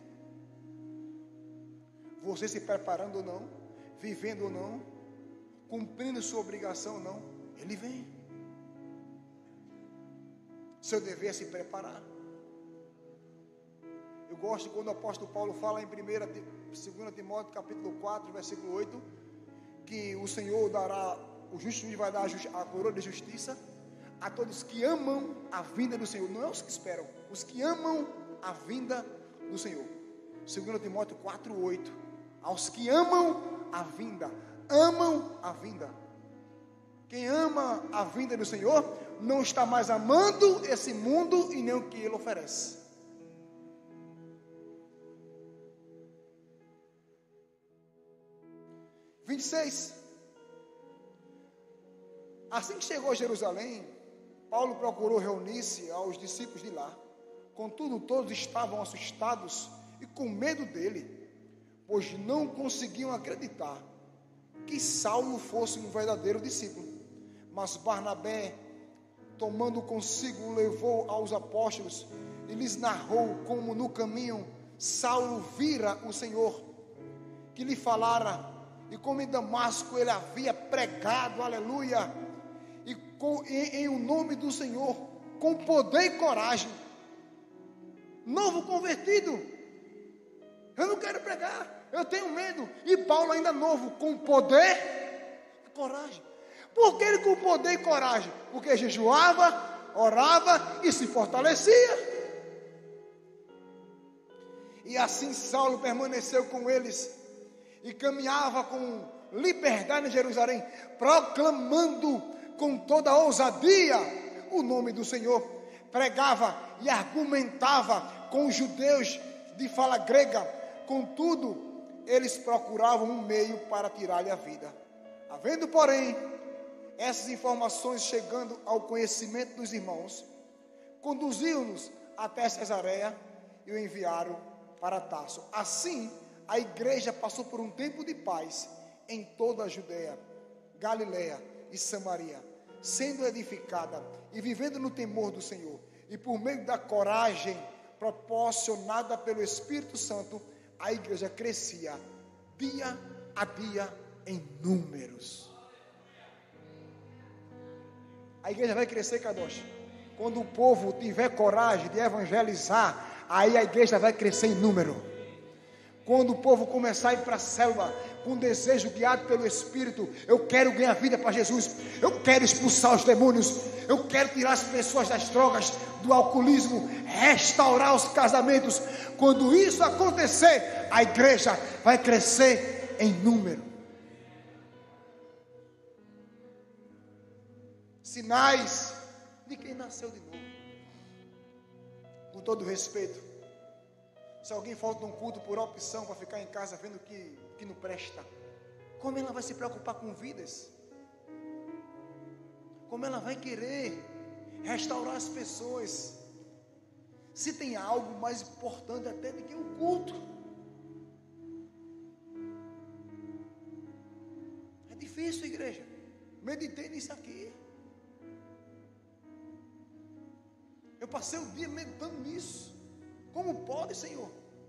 Você se preparando ou não, vivendo ou não, cumprindo sua obrigação ou não, Ele vem. Seu dever é se preparar. Eu gosto quando o apóstolo Paulo fala em primeira, segunda Timóteo, capítulo quatro, versículo oito, que o Senhor dará, o justo juiz vai dar a coroa de justiça a todos que amam a vinda do Senhor. Não é os que esperam, os que amam a vinda do Senhor. segunda Timóteo quatro, oito. Aos que amam a vinda, amam a vinda. Quem ama a vinda do Senhor não está mais amando esse mundo e nem o que ele oferece. vinte e seis. Assim que chegou a Jerusalém, Paulo procurou reunir-se aos discípulos de lá, Contudo, todos estavam assustados e com medo dele, pois não conseguiam acreditar que Saulo fosse um verdadeiro discípulo. Mas Barnabé, tomando consigo, o levou aos apóstolos e lhes narrou como no caminho Saulo vira o Senhor, que lhe falara, e como em Damasco ele havia pregado, aleluia, e com, em, em o nome do Senhor, com poder e coragem. Novo convertido, eu não quero pregar, eu tenho medo. E Paulo ainda novo, com poder e coragem. Por que ele com poder e coragem? Porque jejuava, orava e se fortalecia. E assim Saulo permaneceu com eles e caminhava com liberdade em Jerusalém, proclamando com toda ousadia o nome do Senhor. Pregava e argumentava com os judeus de fala grega. Contudo, eles procuravam um meio para tirar-lhe a vida. Havendo, porém, essas informações chegando ao conhecimento dos irmãos, conduziu-nos até Cesareia e o enviaram para Tarso. Assim, a igreja passou por um tempo de paz em toda a Judeia, Galileia e Samaria, sendo edificada e vivendo no temor do Senhor, e por meio da coragem proporcionada pelo Espírito Santo, a igreja crescia dia a dia em números. A igreja vai crescer, Kadosh, quando o povo tiver coragem de evangelizar. Aí a igreja vai crescer em número. Quando o povo começar a ir para a célula com desejo guiado pelo Espírito, eu quero ganhar vida para Jesus, eu quero expulsar os demônios, eu quero tirar as pessoas das drogas, do alcoolismo, restaurar os casamentos. Quando isso acontecer, a igreja vai crescer em número. Sinais de quem nasceu de novo. Com todo respeito, se alguém falta um culto por opção para ficar em casa vendo que, que não presta, como ela vai se preocupar com vidas? Como ela vai querer restaurar as pessoas, se tem algo mais importante até do que o culto? É difícil, igreja. Meditei nisso aqui. Eu passei o dia meditando nisso. Como pode, Senhor?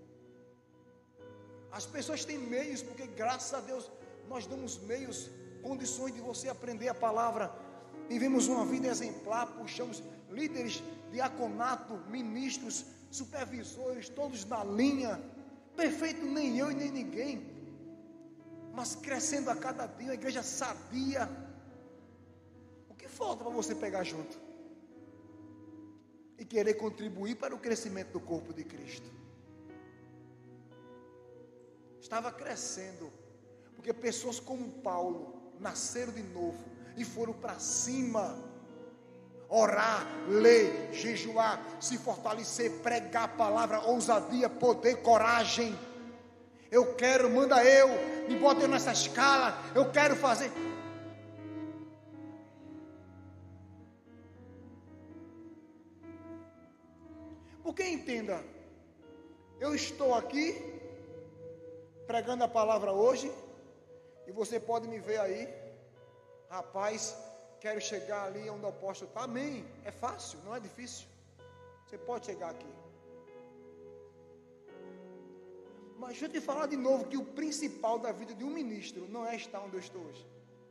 As pessoas têm meios, porque graças a Deus nós damos meios, condições de você aprender a palavra. Vivemos uma vida exemplar, puxamos líderes, diaconato, ministros, supervisores, todos na linha. Perfeito nem eu e nem ninguém, mas crescendo a cada dia, a igreja sadia. O que falta para você pegar junto e querer contribuir para o crescimento do corpo de Cristo? Estava crescendo, porque pessoas como Paulo nasceram de novo e foram para cima, orar, ler, jejuar, se fortalecer, pregar a palavra, ousadia, poder, coragem. Eu quero, manda eu, me bota eu nessa escala, eu quero fazer. Porque entenda, eu estou aqui pregando a palavra hoje, e você pode me ver aí, rapaz, quero chegar ali onde o apóstolo está. Amém, é fácil, não é difícil. Você pode chegar aqui. Mas deixa eu te falar de novo que o principal da vida de um ministro não é estar onde eu estou hoje.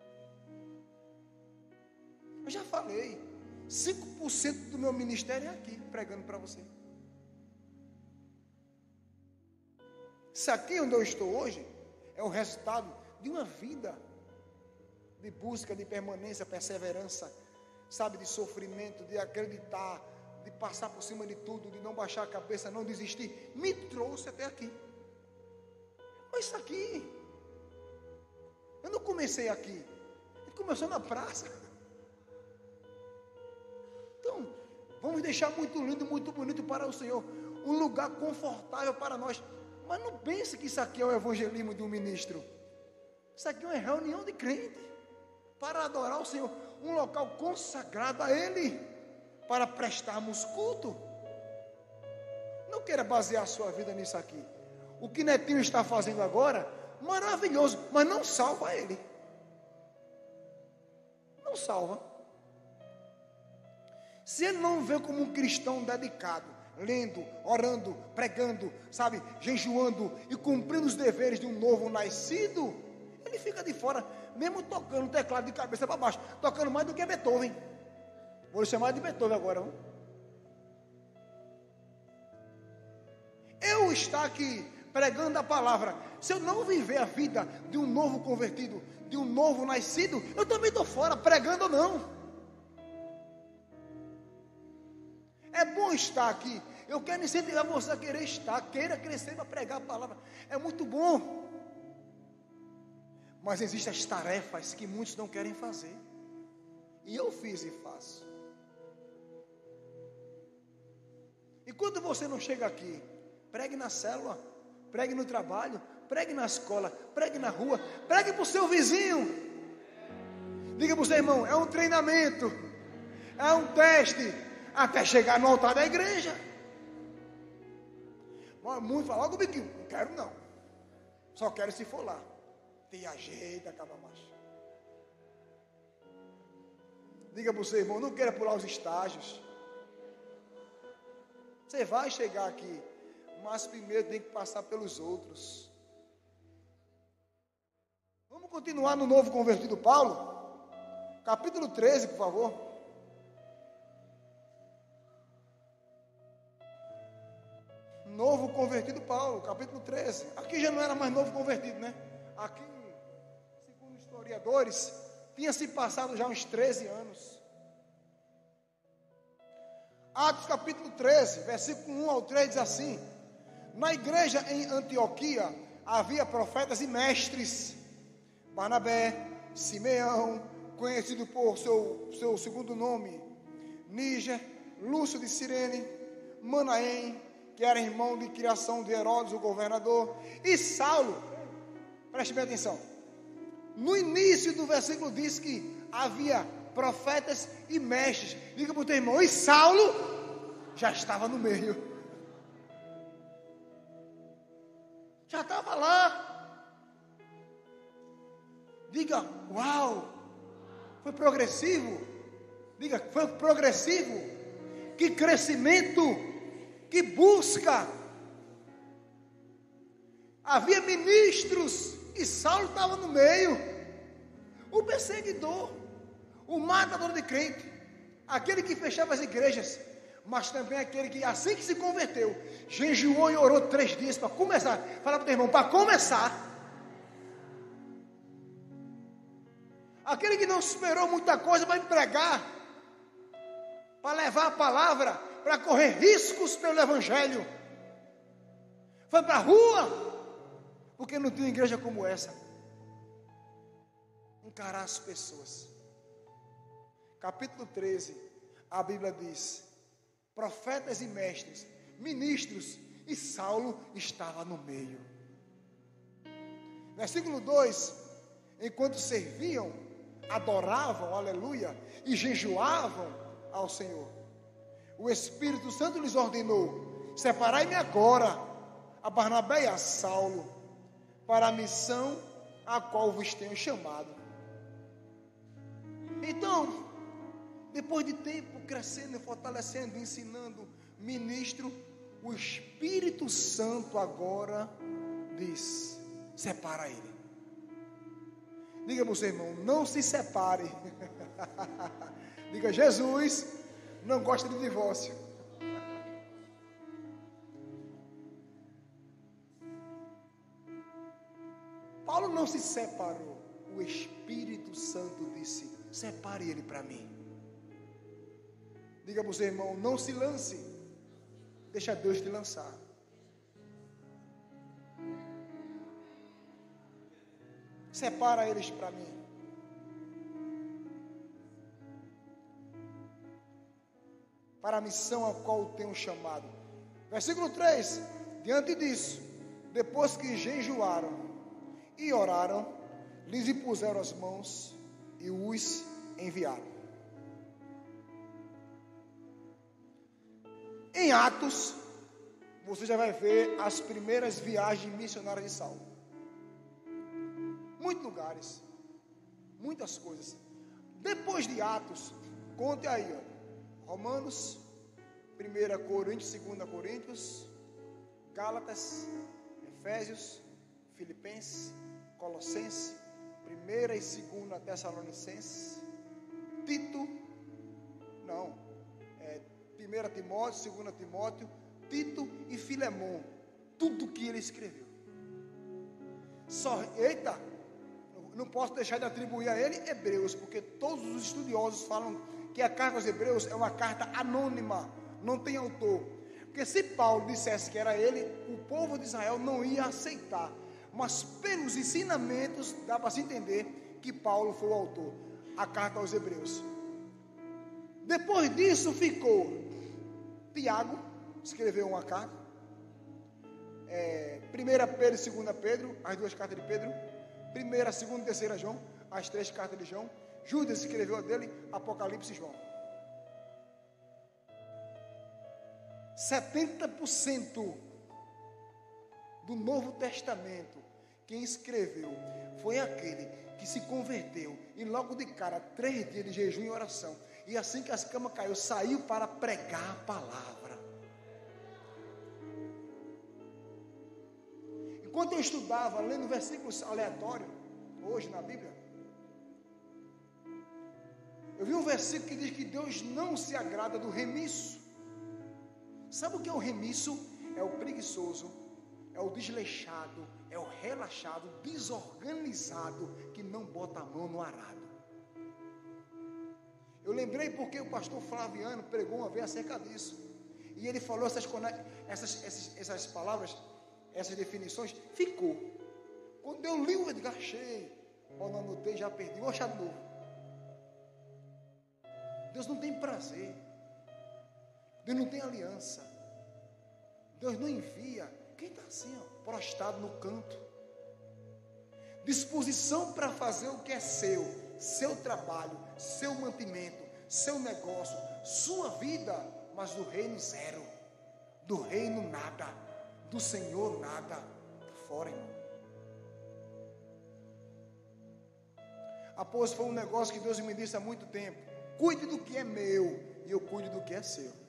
Eu já falei, cinco por cento do meu ministério é aqui, pregando para você. Isso aqui onde eu estou hoje é o resultado de uma vida de busca, de permanência, perseverança, sabe, de sofrimento, de acreditar, de passar por cima de tudo, de não baixar a cabeça, não desistir. Me trouxe até aqui. Mas isso aqui, eu não comecei aqui, ele começou na praça. Então, vamos deixar muito lindo, muito bonito para o Senhor, um lugar confortável para nós. Mas não pense que isso aqui é o evangelismo de um ministro. Isso aqui é uma reunião de crente para adorar o Senhor, um local consagrado a Ele, para prestarmos culto. Não queira basear a sua vida nisso aqui. O que Netinho está fazendo agora, maravilhoso, mas não salva ele. Não salva. Se ele não vê como um cristão dedicado, lendo, orando, pregando, sabe, jejuando e cumprindo os deveres de um novo nascido, ele fica de fora, mesmo tocando o teclado de cabeça para baixo, tocando mais do que Beethoven. Vou chamar de Beethoven agora. Não? Eu estar aqui pregando a palavra, se eu não viver a vida de um novo convertido, de um novo nascido, eu também estou fora, pregando ou não. É bom estar aqui. Eu quero incentivar você a querer estar, queira crescer para pregar a palavra. É muito bom. Mas existem as tarefas que muitos não querem fazer. E eu fiz e faço. E quando você não chega aqui, pregue na célula, pregue no trabalho, pregue na escola, pregue na rua, pregue para o seu vizinho. Diga para o seu irmão, é um treinamento, é um teste, até chegar no altar da igreja. Mas muito falar logo, biquinho, não quero não, só quero se for lá. Te ajeita, acaba macho. Diga para o seu irmão, não queira pular os estágios. Você vai chegar aqui, mas primeiro tem que passar pelos outros. Vamos continuar no novo convertido Paulo, capítulo treze, por favor. Novo convertido Paulo, capítulo treze. Aqui já não era mais novo convertido, né? Aqui, segundo historiadores, tinha se passado já uns treze anos. Atos capítulo treze, versículo um ao três diz assim: na igreja em Antioquia havia profetas e mestres, Barnabé, Simeão, conhecido por seu, seu segundo nome, Níger, Lúcio de Cirene, Manaém, que era irmão de criação de Herodes, o governador, e Saulo. Preste bem atenção. No início do versículo diz que havia profetas e mestres. Diga para o teu irmão, e Saulo já estava no meio. Já estava lá. Diga, uau, foi progressivo. Diga, foi progressivo. Que crescimento, que busca. Havia ministros e Saulo estava no meio. O perseguidor, o matador de crente, aquele que fechava as igrejas, mas também aquele que assim que se converteu, jejuou e orou três dias para começar. Fala para o teu irmão, para começar. Aquele que não esperou muita coisa para pregar, para levar a palavra, para correr riscos pelo evangelho. Foi para a rua, porque não tinha igreja como essa. Encarar as pessoas. Capítulo treze, a Bíblia diz: profetas e mestres, ministros, e Saulo estava no meio. Versículo dois: enquanto serviam, adoravam, aleluia, e jejuavam ao Senhor, o Espírito Santo lhes ordenou: separai-me agora a Barnabé e a Saulo para a missão a qual vos tenho chamado. Então, depois de tempo crescendo, fortalecendo, ensinando, ministro, o Espírito Santo agora diz: separa ele. Diga para o seu irmão, não se separe. Diga, Jesus não gosta de divórcio. Paulo não se separou. O Espírito Santo disse: separe ele para mim. Diga para o seu irmão, não se lance, deixa Deus te lançar. Separa eles para mim. Para a missão a qual o tenho chamado. Versículo três, diante disso, depois que jejuaram e oraram, lhes impuseram as mãos e os enviaram. Em Atos, você já vai ver as primeiras viagens missionárias de Saulo. Muitos lugares, muitas coisas. Depois de Atos, conte aí, ó, Romanos, primeira Coríntios, segunda Coríntios, Gálatas, Efésios, Filipenses, Colossenses, primeira e segunda Tessalonicenses, Tito, não, é, primeira Timóteo, segunda Timóteo, Tito e Filemon, tudo que ele escreveu. Só, eita, não posso deixar de atribuir a ele Hebreus, porque todos os estudiosos falam que a carta aos Hebreus é uma carta anônima, não tem autor. Porque se Paulo dissesse que era ele, o povo de Israel não ia aceitar. Mas pelos ensinamentos dá para se entender que Paulo foi o autor. A carta aos Hebreus. Depois disso ficou Tiago, escreveu uma carta. É, primeira Pedro e segunda Pedro, as duas cartas de Pedro. Primeira, segunda e terceira João, as três cartas de João. Judas escreveu a dele, Apocalipse e João. setenta por cento do Novo Testamento, quem escreveu foi aquele que se converteu e logo de cara, três dias de jejum e oração, e assim que as camas caiu, saiu para pregar a palavra. Enquanto eu estudava, lendo versículos aleatórios, hoje na Bíblia, eu vi um versículo que diz que Deus não se agrada do remisso. Sabe o que é o remisso? É o preguiçoso, é o desleixado, é o relaxado, desorganizado, que não bota a mão no arado. Eu lembrei porque o pastor Flaviano pregou uma vez acerca disso, e ele falou essas, essas, essas, essas palavras, essas definições, ficou. Quando eu li o Edgar, achei, quando anotei, já perdi, vou achar de novo. Deus não tem prazer, Deus não tem aliança, Deus não envia quem está assim, ó, prostrado no canto. Disposição para fazer o que é seu, seu trabalho, seu mantimento, seu negócio, sua vida, mas do reino zero, do reino nada, do Senhor nada, fora, irmão. Após foi um negócio que Deus me disse há muito tempo: cuide do que é meu e eu cuido do que é seu.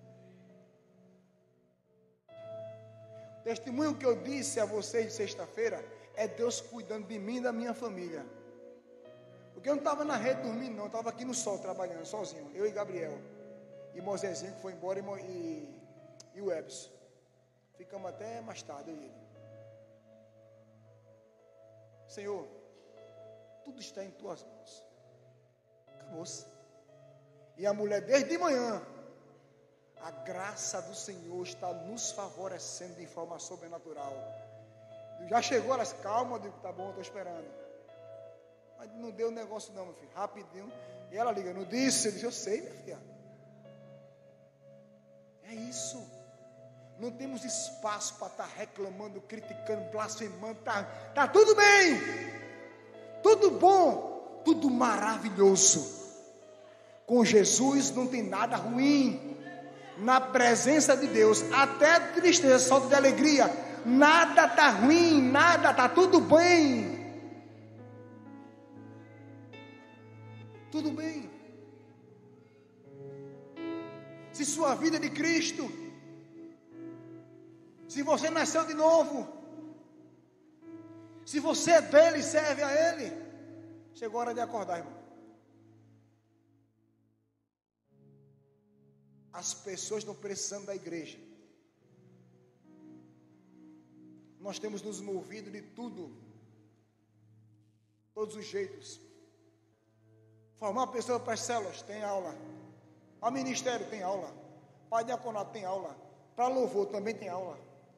O testemunho que eu disse a vocês de sexta-feira é Deus cuidando de mim e da minha família. Porque eu não estava na rede dormindo, não. Eu estava aqui no sol trabalhando, sozinho. Eu e Gabriel. E Mozezinho, que foi embora, e, e, e o Ebson. Ficamos até mais tarde, eu e ele. Senhor, tudo está em tuas mãos. Acabou-se. E a mulher, desde manhã, a graça do Senhor está nos favorecendo de forma sobrenatural. Já chegou, elas, calma, eu digo, tá bom, estou esperando. Mas não deu negócio não, meu filho, rapidinho. E ela liga, não disse? Eu disse, eu sei, minha filha. É isso. Não temos espaço para estar reclamando, criticando, blasfemando. Tá, tá tudo bem, tudo bom, tudo maravilhoso. Com Jesus não tem nada ruim. Na presença de Deus, até tristeza, solta de alegria. Nada está ruim, nada, está tudo bem. Tudo bem. Se sua vida é de Cristo, se você nasceu de novo, se você é dele e serve a Ele, chegou a hora de acordar, irmão. As pessoas estão precisando da igreja. Nós temos nos movido de tudo, todos os jeitos. Formar uma pessoa para as células, tem aula. Para ministério, tem aula. Para diaconato, tem aula. Para louvor, também tem aula.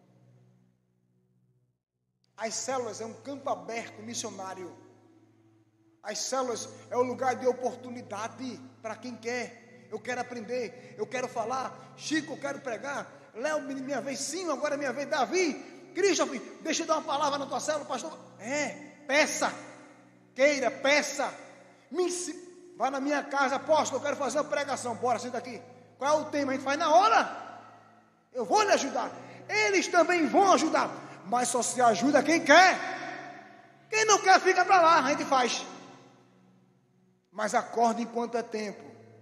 As células é um campo aberto missionário. As células é um lugar de oportunidade para quem quer. Eu quero aprender, eu quero falar. Chico, eu quero pregar. Léo, minha vez. Sim, agora é minha vez. Davi, Christopher, deixa eu dar uma palavra na tua célula, pastor. É, peça, queira, peça. Me, vá na minha casa, apóstolo, eu quero fazer uma pregação. Bora, senta aqui. Qual é o tema? A gente faz na hora. Eu vou lhe ajudar. Eles também vão ajudar. Mas só se ajuda quem quer. Quem não quer, fica para lá, a gente faz. Mas acorde enquanto é tempo.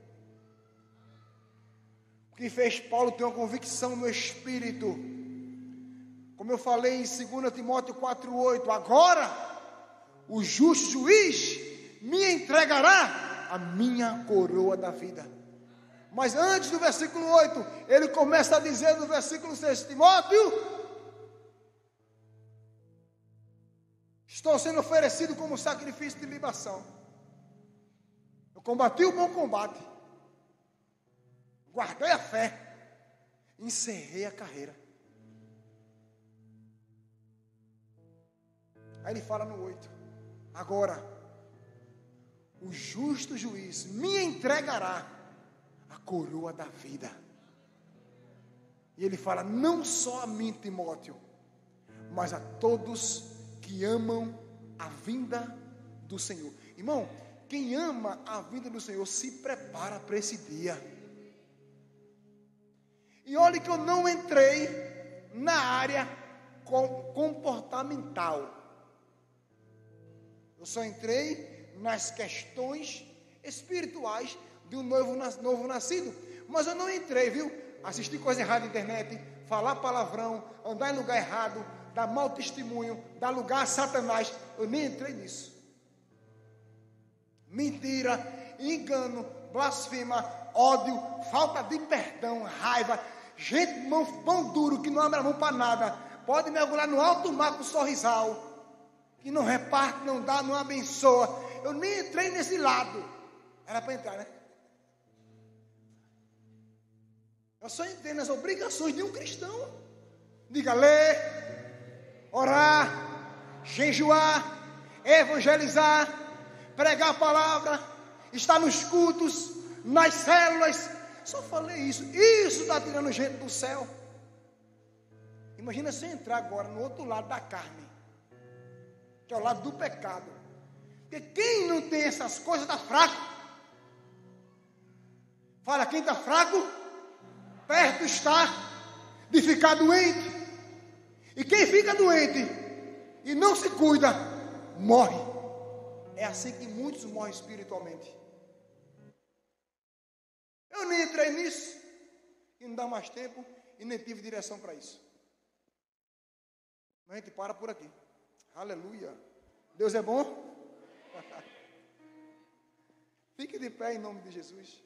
O que fez Paulo ter uma convicção no Espírito. Como eu falei em dois Timóteo quatro, oito. Agora, o justo juiz me entregará a minha coroa da vida. Mas antes do versículo oito, ele começa a dizer no versículo seis, Timóteo, estou sendo oferecido como sacrifício de libação. Eu combati o bom combate, guardei a fé, encerrei a carreira. Aí ele fala no oito, agora, o justo juiz me entregará a coroa da vida. E ele fala, não só a mim, Timóteo, mas a todos que amam a vinda do Senhor. Irmão, quem ama a vinda do Senhor se prepara para esse dia. E olha que eu não entrei na área comportamental. Eu só entrei nas questões espirituais de um novo, novo nascido. Mas eu não entrei, viu? Assistir coisa errada na internet, falar palavrão, andar em lugar errado, dar mau testemunho, dar lugar a Satanás. Eu nem entrei nisso. Mentira, engano, blasfema, ódio, falta de perdão, raiva. Gente, mão, mão duro, que não abre a mão para nada. Pode mergulhar no alto mar com sorrisal. Que não reparte, não dá, não abençoa. Eu nem entrei nesse lado. Era para entrar, né? Eu só entrei nas obrigações de um cristão. Diga, ler, orar, jejuar, evangelizar, pregar a palavra, estar nos cultos, nas células. Só falei isso. Isso está tirando gente do céu. Imagina se eu entrar agora no outro lado da carne, que é o lado do pecado. Porque quem não tem essas coisas está fraco. Fala, quem está fraco, perto está de ficar doente. E quem fica doente e não se cuida, morre. É assim que muitos morrem espiritualmente. Eu nem entrei nisso, e não dá mais tempo, e nem tive direção para isso. Mas a gente para por aqui. Aleluia. Deus é bom? Fique de pé em nome de Jesus.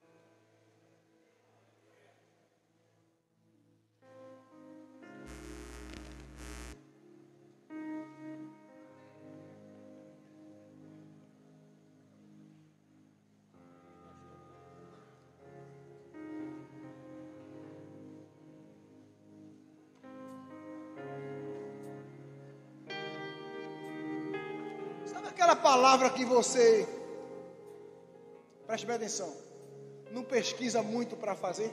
Aquela palavra que você, preste bem atenção, não pesquisa muito para fazer.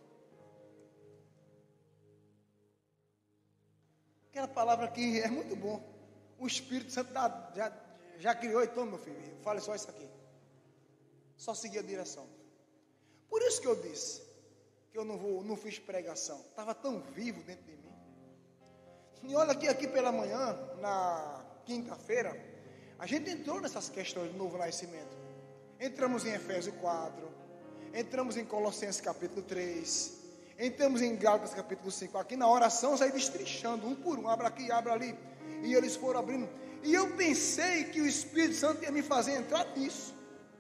Aquela palavra que é muito bom. O Espírito Santo tá, já, já criou, então, meu filho, fale só isso aqui. Só seguir a direção. Por isso que eu disse que eu não, vou, não fiz pregação. Estava tão vivo dentro de mim. E olha aqui, aqui pela manhã, na quinta-feira, a gente entrou nessas questões do novo nascimento. Entramos em Efésios quatro, entramos em Colossenses capítulo três, entramos em Gálatas capítulo cinco. Aqui na oração, saí destrinchando um por um, abra aqui, abra ali. E eles foram abrindo. E eu pensei que o Espírito Santo ia me fazer entrar nisso.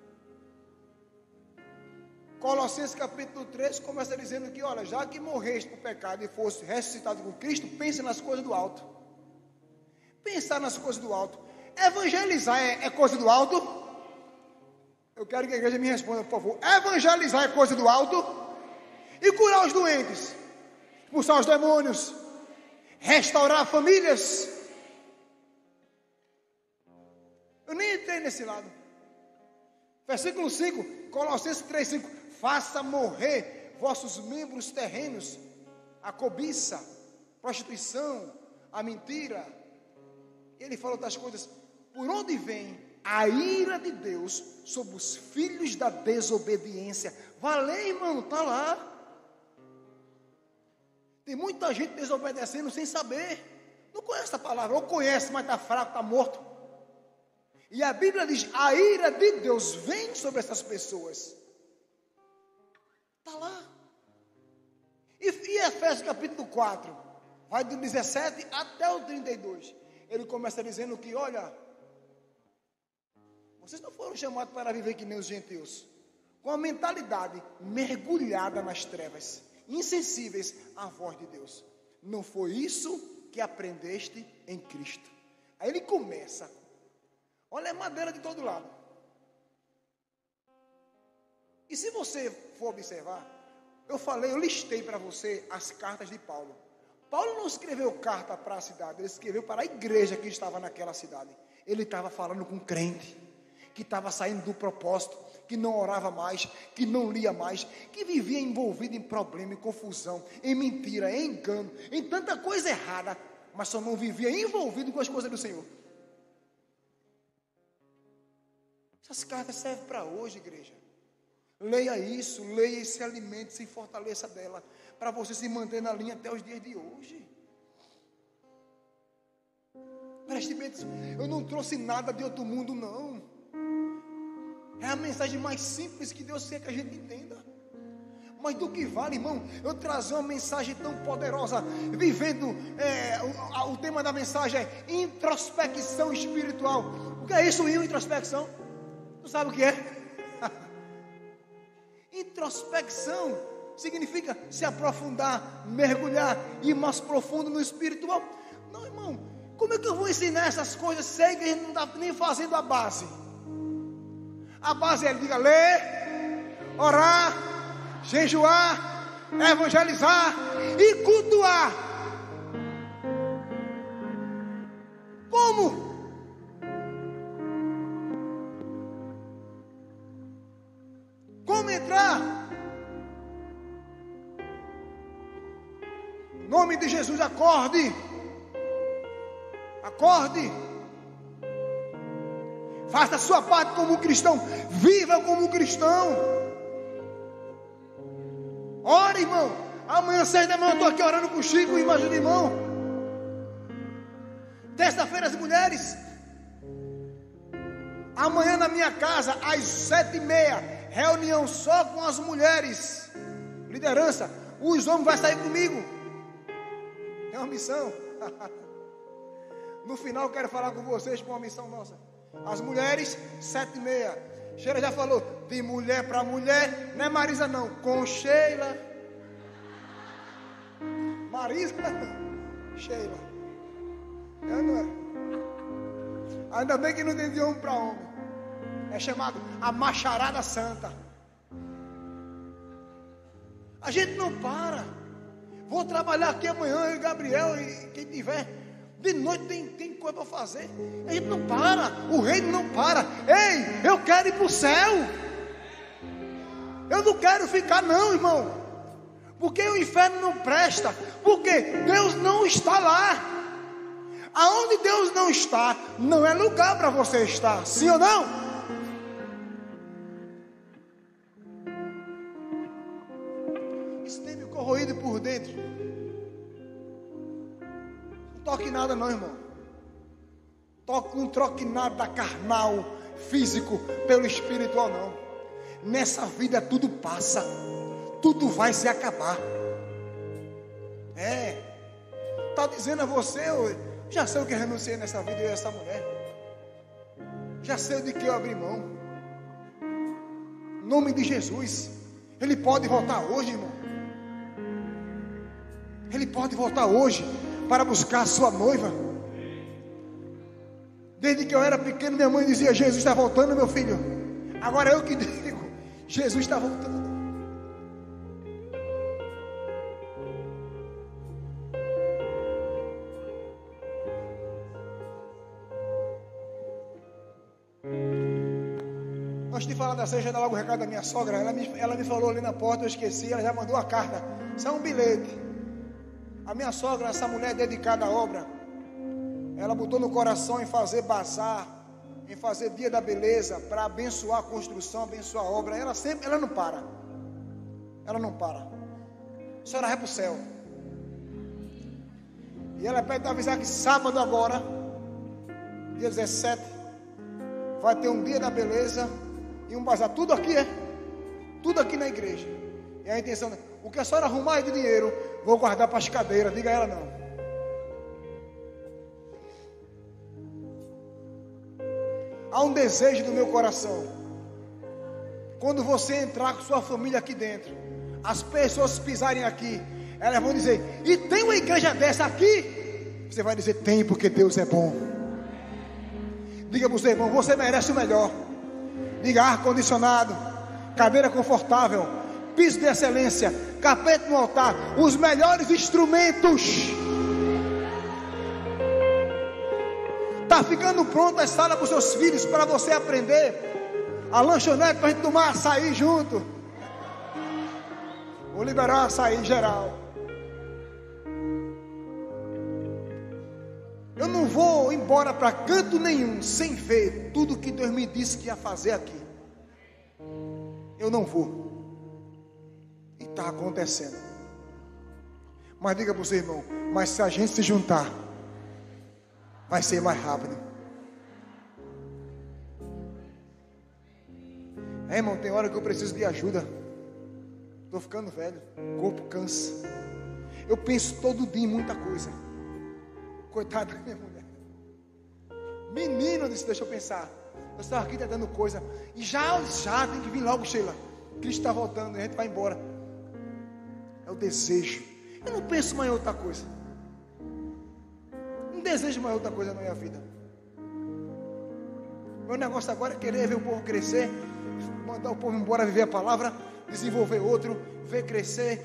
Colossenses capítulo três começa dizendo que, olha, já que morreste por pecado e fosse ressuscitado com Cristo, pense nas coisas do alto. Pensar nas coisas do alto. Evangelizar é, é coisa do alto? Eu quero que a igreja me responda, por favor. Evangelizar é coisa do alto? E curar os doentes? Expulsar os demônios? Restaurar famílias? Eu nem entrei nesse lado. Versículo cinco, Colossenses três, cinco. Faça morrer vossos membros terrenos, a cobiça, a prostituição, a mentira. Ele fala outras coisas. Por onde vem a ira de Deus sobre os filhos da desobediência? Valeu, irmão, está lá. Tem muita gente desobedecendo sem saber. Não conhece a palavra, ou conhece, mas está fraco, está morto. E a Bíblia diz, a ira de Deus vem sobre essas pessoas. Está lá. E, e Efésios capítulo quatro, vai do dezessete até o trinta e dois. Ele começa dizendo que, olha, vocês não foram chamados para viver que nem os gentios, com a mentalidade mergulhada nas trevas, insensíveis à voz de Deus. Não foi isso que aprendeste em Cristo. Aí ele começa, olha, é madeira de todo lado. E se você for observar, eu falei, eu listei para você as cartas de Paulo. Paulo não escreveu carta para a cidade, ele escreveu para a igreja que estava naquela cidade. Ele estava falando com crente, que estava saindo do propósito, que não orava mais, que não lia mais, que vivia envolvido em problema, em confusão, em mentira, em engano, em tanta coisa errada, mas só não vivia envolvido com as coisas do Senhor. Essas cartas servem para hoje, igreja. Leia isso, leia e se alimente, se fortaleça dela, para você se manter na linha até os dias de hoje. Preste bem atenção, eu não trouxe nada de outro mundo, não. É a mensagem mais simples que Deus quer que a gente entenda. Mas do que vale, irmão, eu trazer uma mensagem tão poderosa, vivendo, é, o, o tema da mensagem é introspecção espiritual. O que é isso, introspecção? Tu sabe o que é? Introspecção significa se aprofundar, mergulhar, ir mais profundo no espiritual. Não, irmão, como é que eu vou ensinar essas coisas sem que a gente não está nem fazendo a base? A base é, diga, ler, orar, jejuar, evangelizar e cultuar. Como? Como entrar? Em nome de Jesus, acorde. Acorde. Faça a sua parte como cristão. Viva como cristão. Ora, irmão. Amanhã, seis da manhã, eu estou aqui orando com o Chico e imagina, irmão. Terça-feira, as mulheres. Amanhã na minha casa, às sete e meia, reunião só com as mulheres. Liderança. Os homens vão sair comigo. É uma missão. No final, eu quero falar com vocês com uma missão nossa. As mulheres, sete e meia. Sheila já falou, de mulher para mulher. Não é Marisa não, com Sheila. Marisa, Sheila. É, não é? Ainda bem que não tem de homem para homem. É chamado a macharada santa. A gente não para. Vou trabalhar aqui amanhã, eu e Gabriel e quem tiver. De noite tem, tem coisa para fazer. A gente não para. O reino não para. Ei, eu quero ir para o céu. Eu não quero ficar não, irmão. Porque o inferno não presta. Porque Deus não está lá. Aonde Deus não está, não é lugar para você estar. Sim ou não? Isso tem me corroído por dentro. Não toque nada não, irmão. Toque, não troque nada carnal, físico, pelo espiritual não. Nessa vida tudo passa. Tudo vai se acabar. É. Está dizendo a você, eu já sei o que eu renunciei nessa vida e essa mulher. Já sei de que eu abri mão. Em nome de Jesus. Ele pode voltar hoje, irmão. Ele pode voltar hoje para buscar a sua noiva. Desde que eu era pequeno, minha mãe dizia, Jesus está voltando, meu filho. Agora eu que digo, Jesus está voltando. Antes de falar da ceia, já dá logo o recado da minha sogra. Ela me, ela me falou ali na porta, eu esqueci, ela já mandou a carta. Isso é um bilhete. A minha sogra, essa mulher dedicada à obra, ela botou no coração em fazer bazar, em fazer dia da beleza, para abençoar a construção, abençoar a obra. Ela sempre, ela não para. Ela não para. A senhora vai para o céu. E ela pede para avisar que sábado agora, dia dezessete, vai ter um dia da beleza e um bazar. Tudo aqui é. Tudo aqui na igreja. E a intenção, o que a senhora arrumar aí de dinheiro, vou guardar para as cadeiras. Diga a ela não. Há um desejo do meu coração. Quando você entrar com sua família aqui dentro, as pessoas pisarem aqui, elas vão dizer: e tem uma igreja dessa aqui? Você vai dizer: tem, porque Deus é bom. Diga para o seu irmão: você merece o melhor. Diga: ar-condicionado, cadeira confortável, piso de excelência, capete no altar, os melhores instrumentos. Está ficando pronta a sala para os seus filhos, para você aprender. A lanchonete para a gente tomar açaí junto. Vou liberar açaí geral. Eu não vou embora para canto nenhum sem ver tudo que Deus me disse que ia fazer aqui. Eu não vou. E está acontecendo. Mas diga para o seu irmão: mas se a gente se juntar, vai ser mais rápido. É, irmão, tem hora que eu preciso de ajuda. Estou ficando velho, o corpo cansa. Eu penso todo dia em muita coisa. Coitada da minha mulher. Menino, eu disse: deixa eu pensar. Eu estava aqui tentando coisa. E já, já tem que vir logo, Sheila. Cristo está voltando, a gente vai embora. É o desejo. Eu não penso mais em outra coisa. Não desejo mais outra coisa na minha vida. Meu negócio agora é querer ver o povo crescer, mandar o povo embora viver a palavra, desenvolver outro, ver crescer.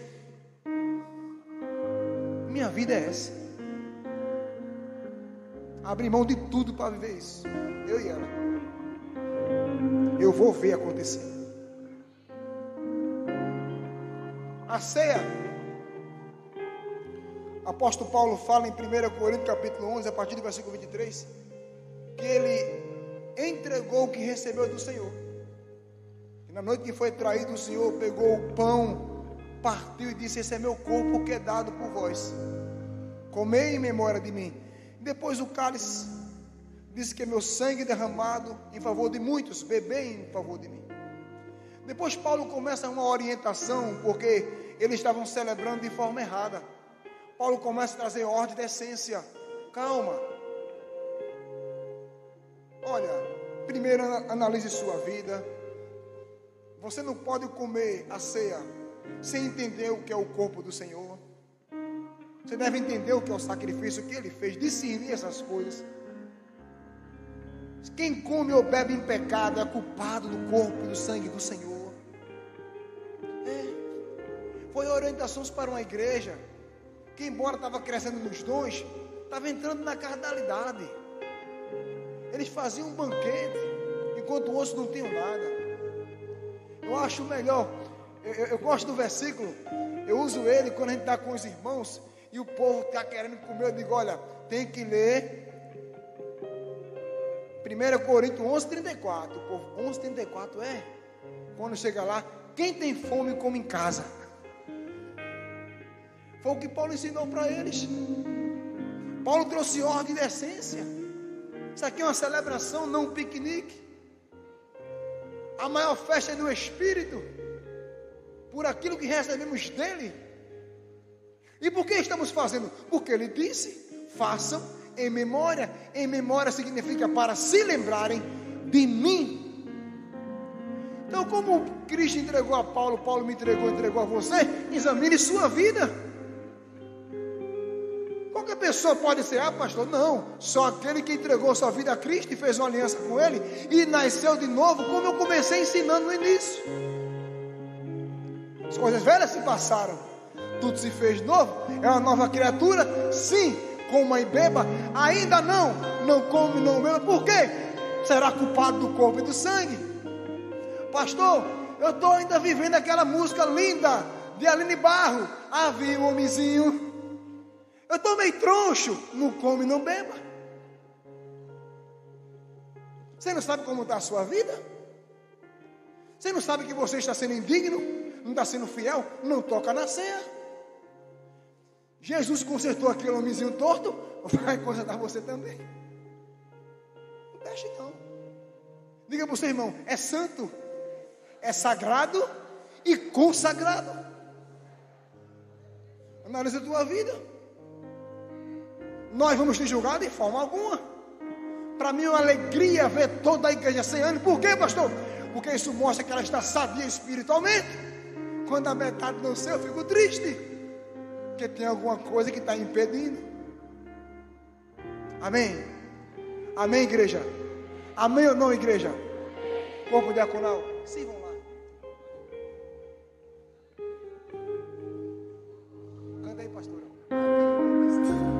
Minha vida é essa. Abrir mão de tudo para viver isso. Eu e ela. Eu vou ver acontecer. A ceia. Apóstolo Paulo fala em primeira Coríntios capítulo onze, a partir do versículo vinte e três, que ele entregou o que recebeu do Senhor. E na noite que foi traído, o Senhor pegou o pão, partiu e disse: esse é meu corpo que é dado por vós. Comei em memória de mim. Depois o cálice, disse que é meu sangue derramado em favor de muitos, bebei em favor de mim. Depois Paulo começa uma orientação, porque eles estavam celebrando de forma errada. Paulo começa a trazer ordem e decência. Calma. Olha, primeiro analise sua vida. Você não pode comer a ceia sem entender o que é o corpo do Senhor. Você deve entender o que é o sacrifício que Ele fez, discernir essas coisas. Quem come ou bebe em pecado é culpado do corpo e do sangue do Senhor. É. Foi orientações para uma igreja que, embora estava crescendo nos dons, estava entrando na carnalidade. Eles faziam um banquete, enquanto os outros não tinham nada. Eu acho melhor, eu, eu, eu gosto do versículo, eu uso ele quando a gente está com os irmãos e o povo está querendo comer. Eu digo: olha, tem que ler primeira Coríntios onze, trinta e quatro. O povo, onze, trinta e quatro é, quando chega lá, quem tem fome come em casa. Foi o que Paulo ensinou para eles. Paulo trouxe ordem e decência. Isso aqui é uma celebração, não um piquenique. A maior festa é no Espírito, por aquilo que recebemos dele. E por que estamos fazendo? Porque ele disse: façam em memória. Em memória significa para se lembrarem de mim. Então, como Cristo entregou a Paulo, Paulo me entregou, entregou a você, examine sua vida. Qualquer pessoa pode ser: ah, pastor, não, só aquele que entregou sua vida a Cristo e fez uma aliança com Ele e nasceu de novo, como eu comecei ensinando no início. As coisas velhas se passaram, tudo se fez novo. É uma nova criatura, sim. Coma e beba, ainda não, não come, não beba. Por quê? Será culpado do corpo e do sangue. Pastor, eu estou ainda vivendo aquela música linda de Aline Barro, havia um homenzinho. Eu estou meio troncho, não come, não beba. Você não sabe como está a sua vida? Você não sabe que você está sendo indigno? Não está sendo fiel? Não toca na ceia. Jesus consertou aquele homenzinho torto, vai consertar você também. Não deixe não. Diga para o seu irmão, é santo, é sagrado e consagrado. Analisa a tua vida. Nós vamos te julgar de forma alguma. Para mim é uma alegria ver toda a igreja ceando. Por quê, pastor? Porque isso mostra que ela está sadia espiritualmente. Quando a metade não sei, eu fico triste, porque tem alguma coisa que está impedindo. Amém? Amém, igreja? Amém ou não, igreja? Corpo diaconal, sirvam lá. Canta aí, pastora.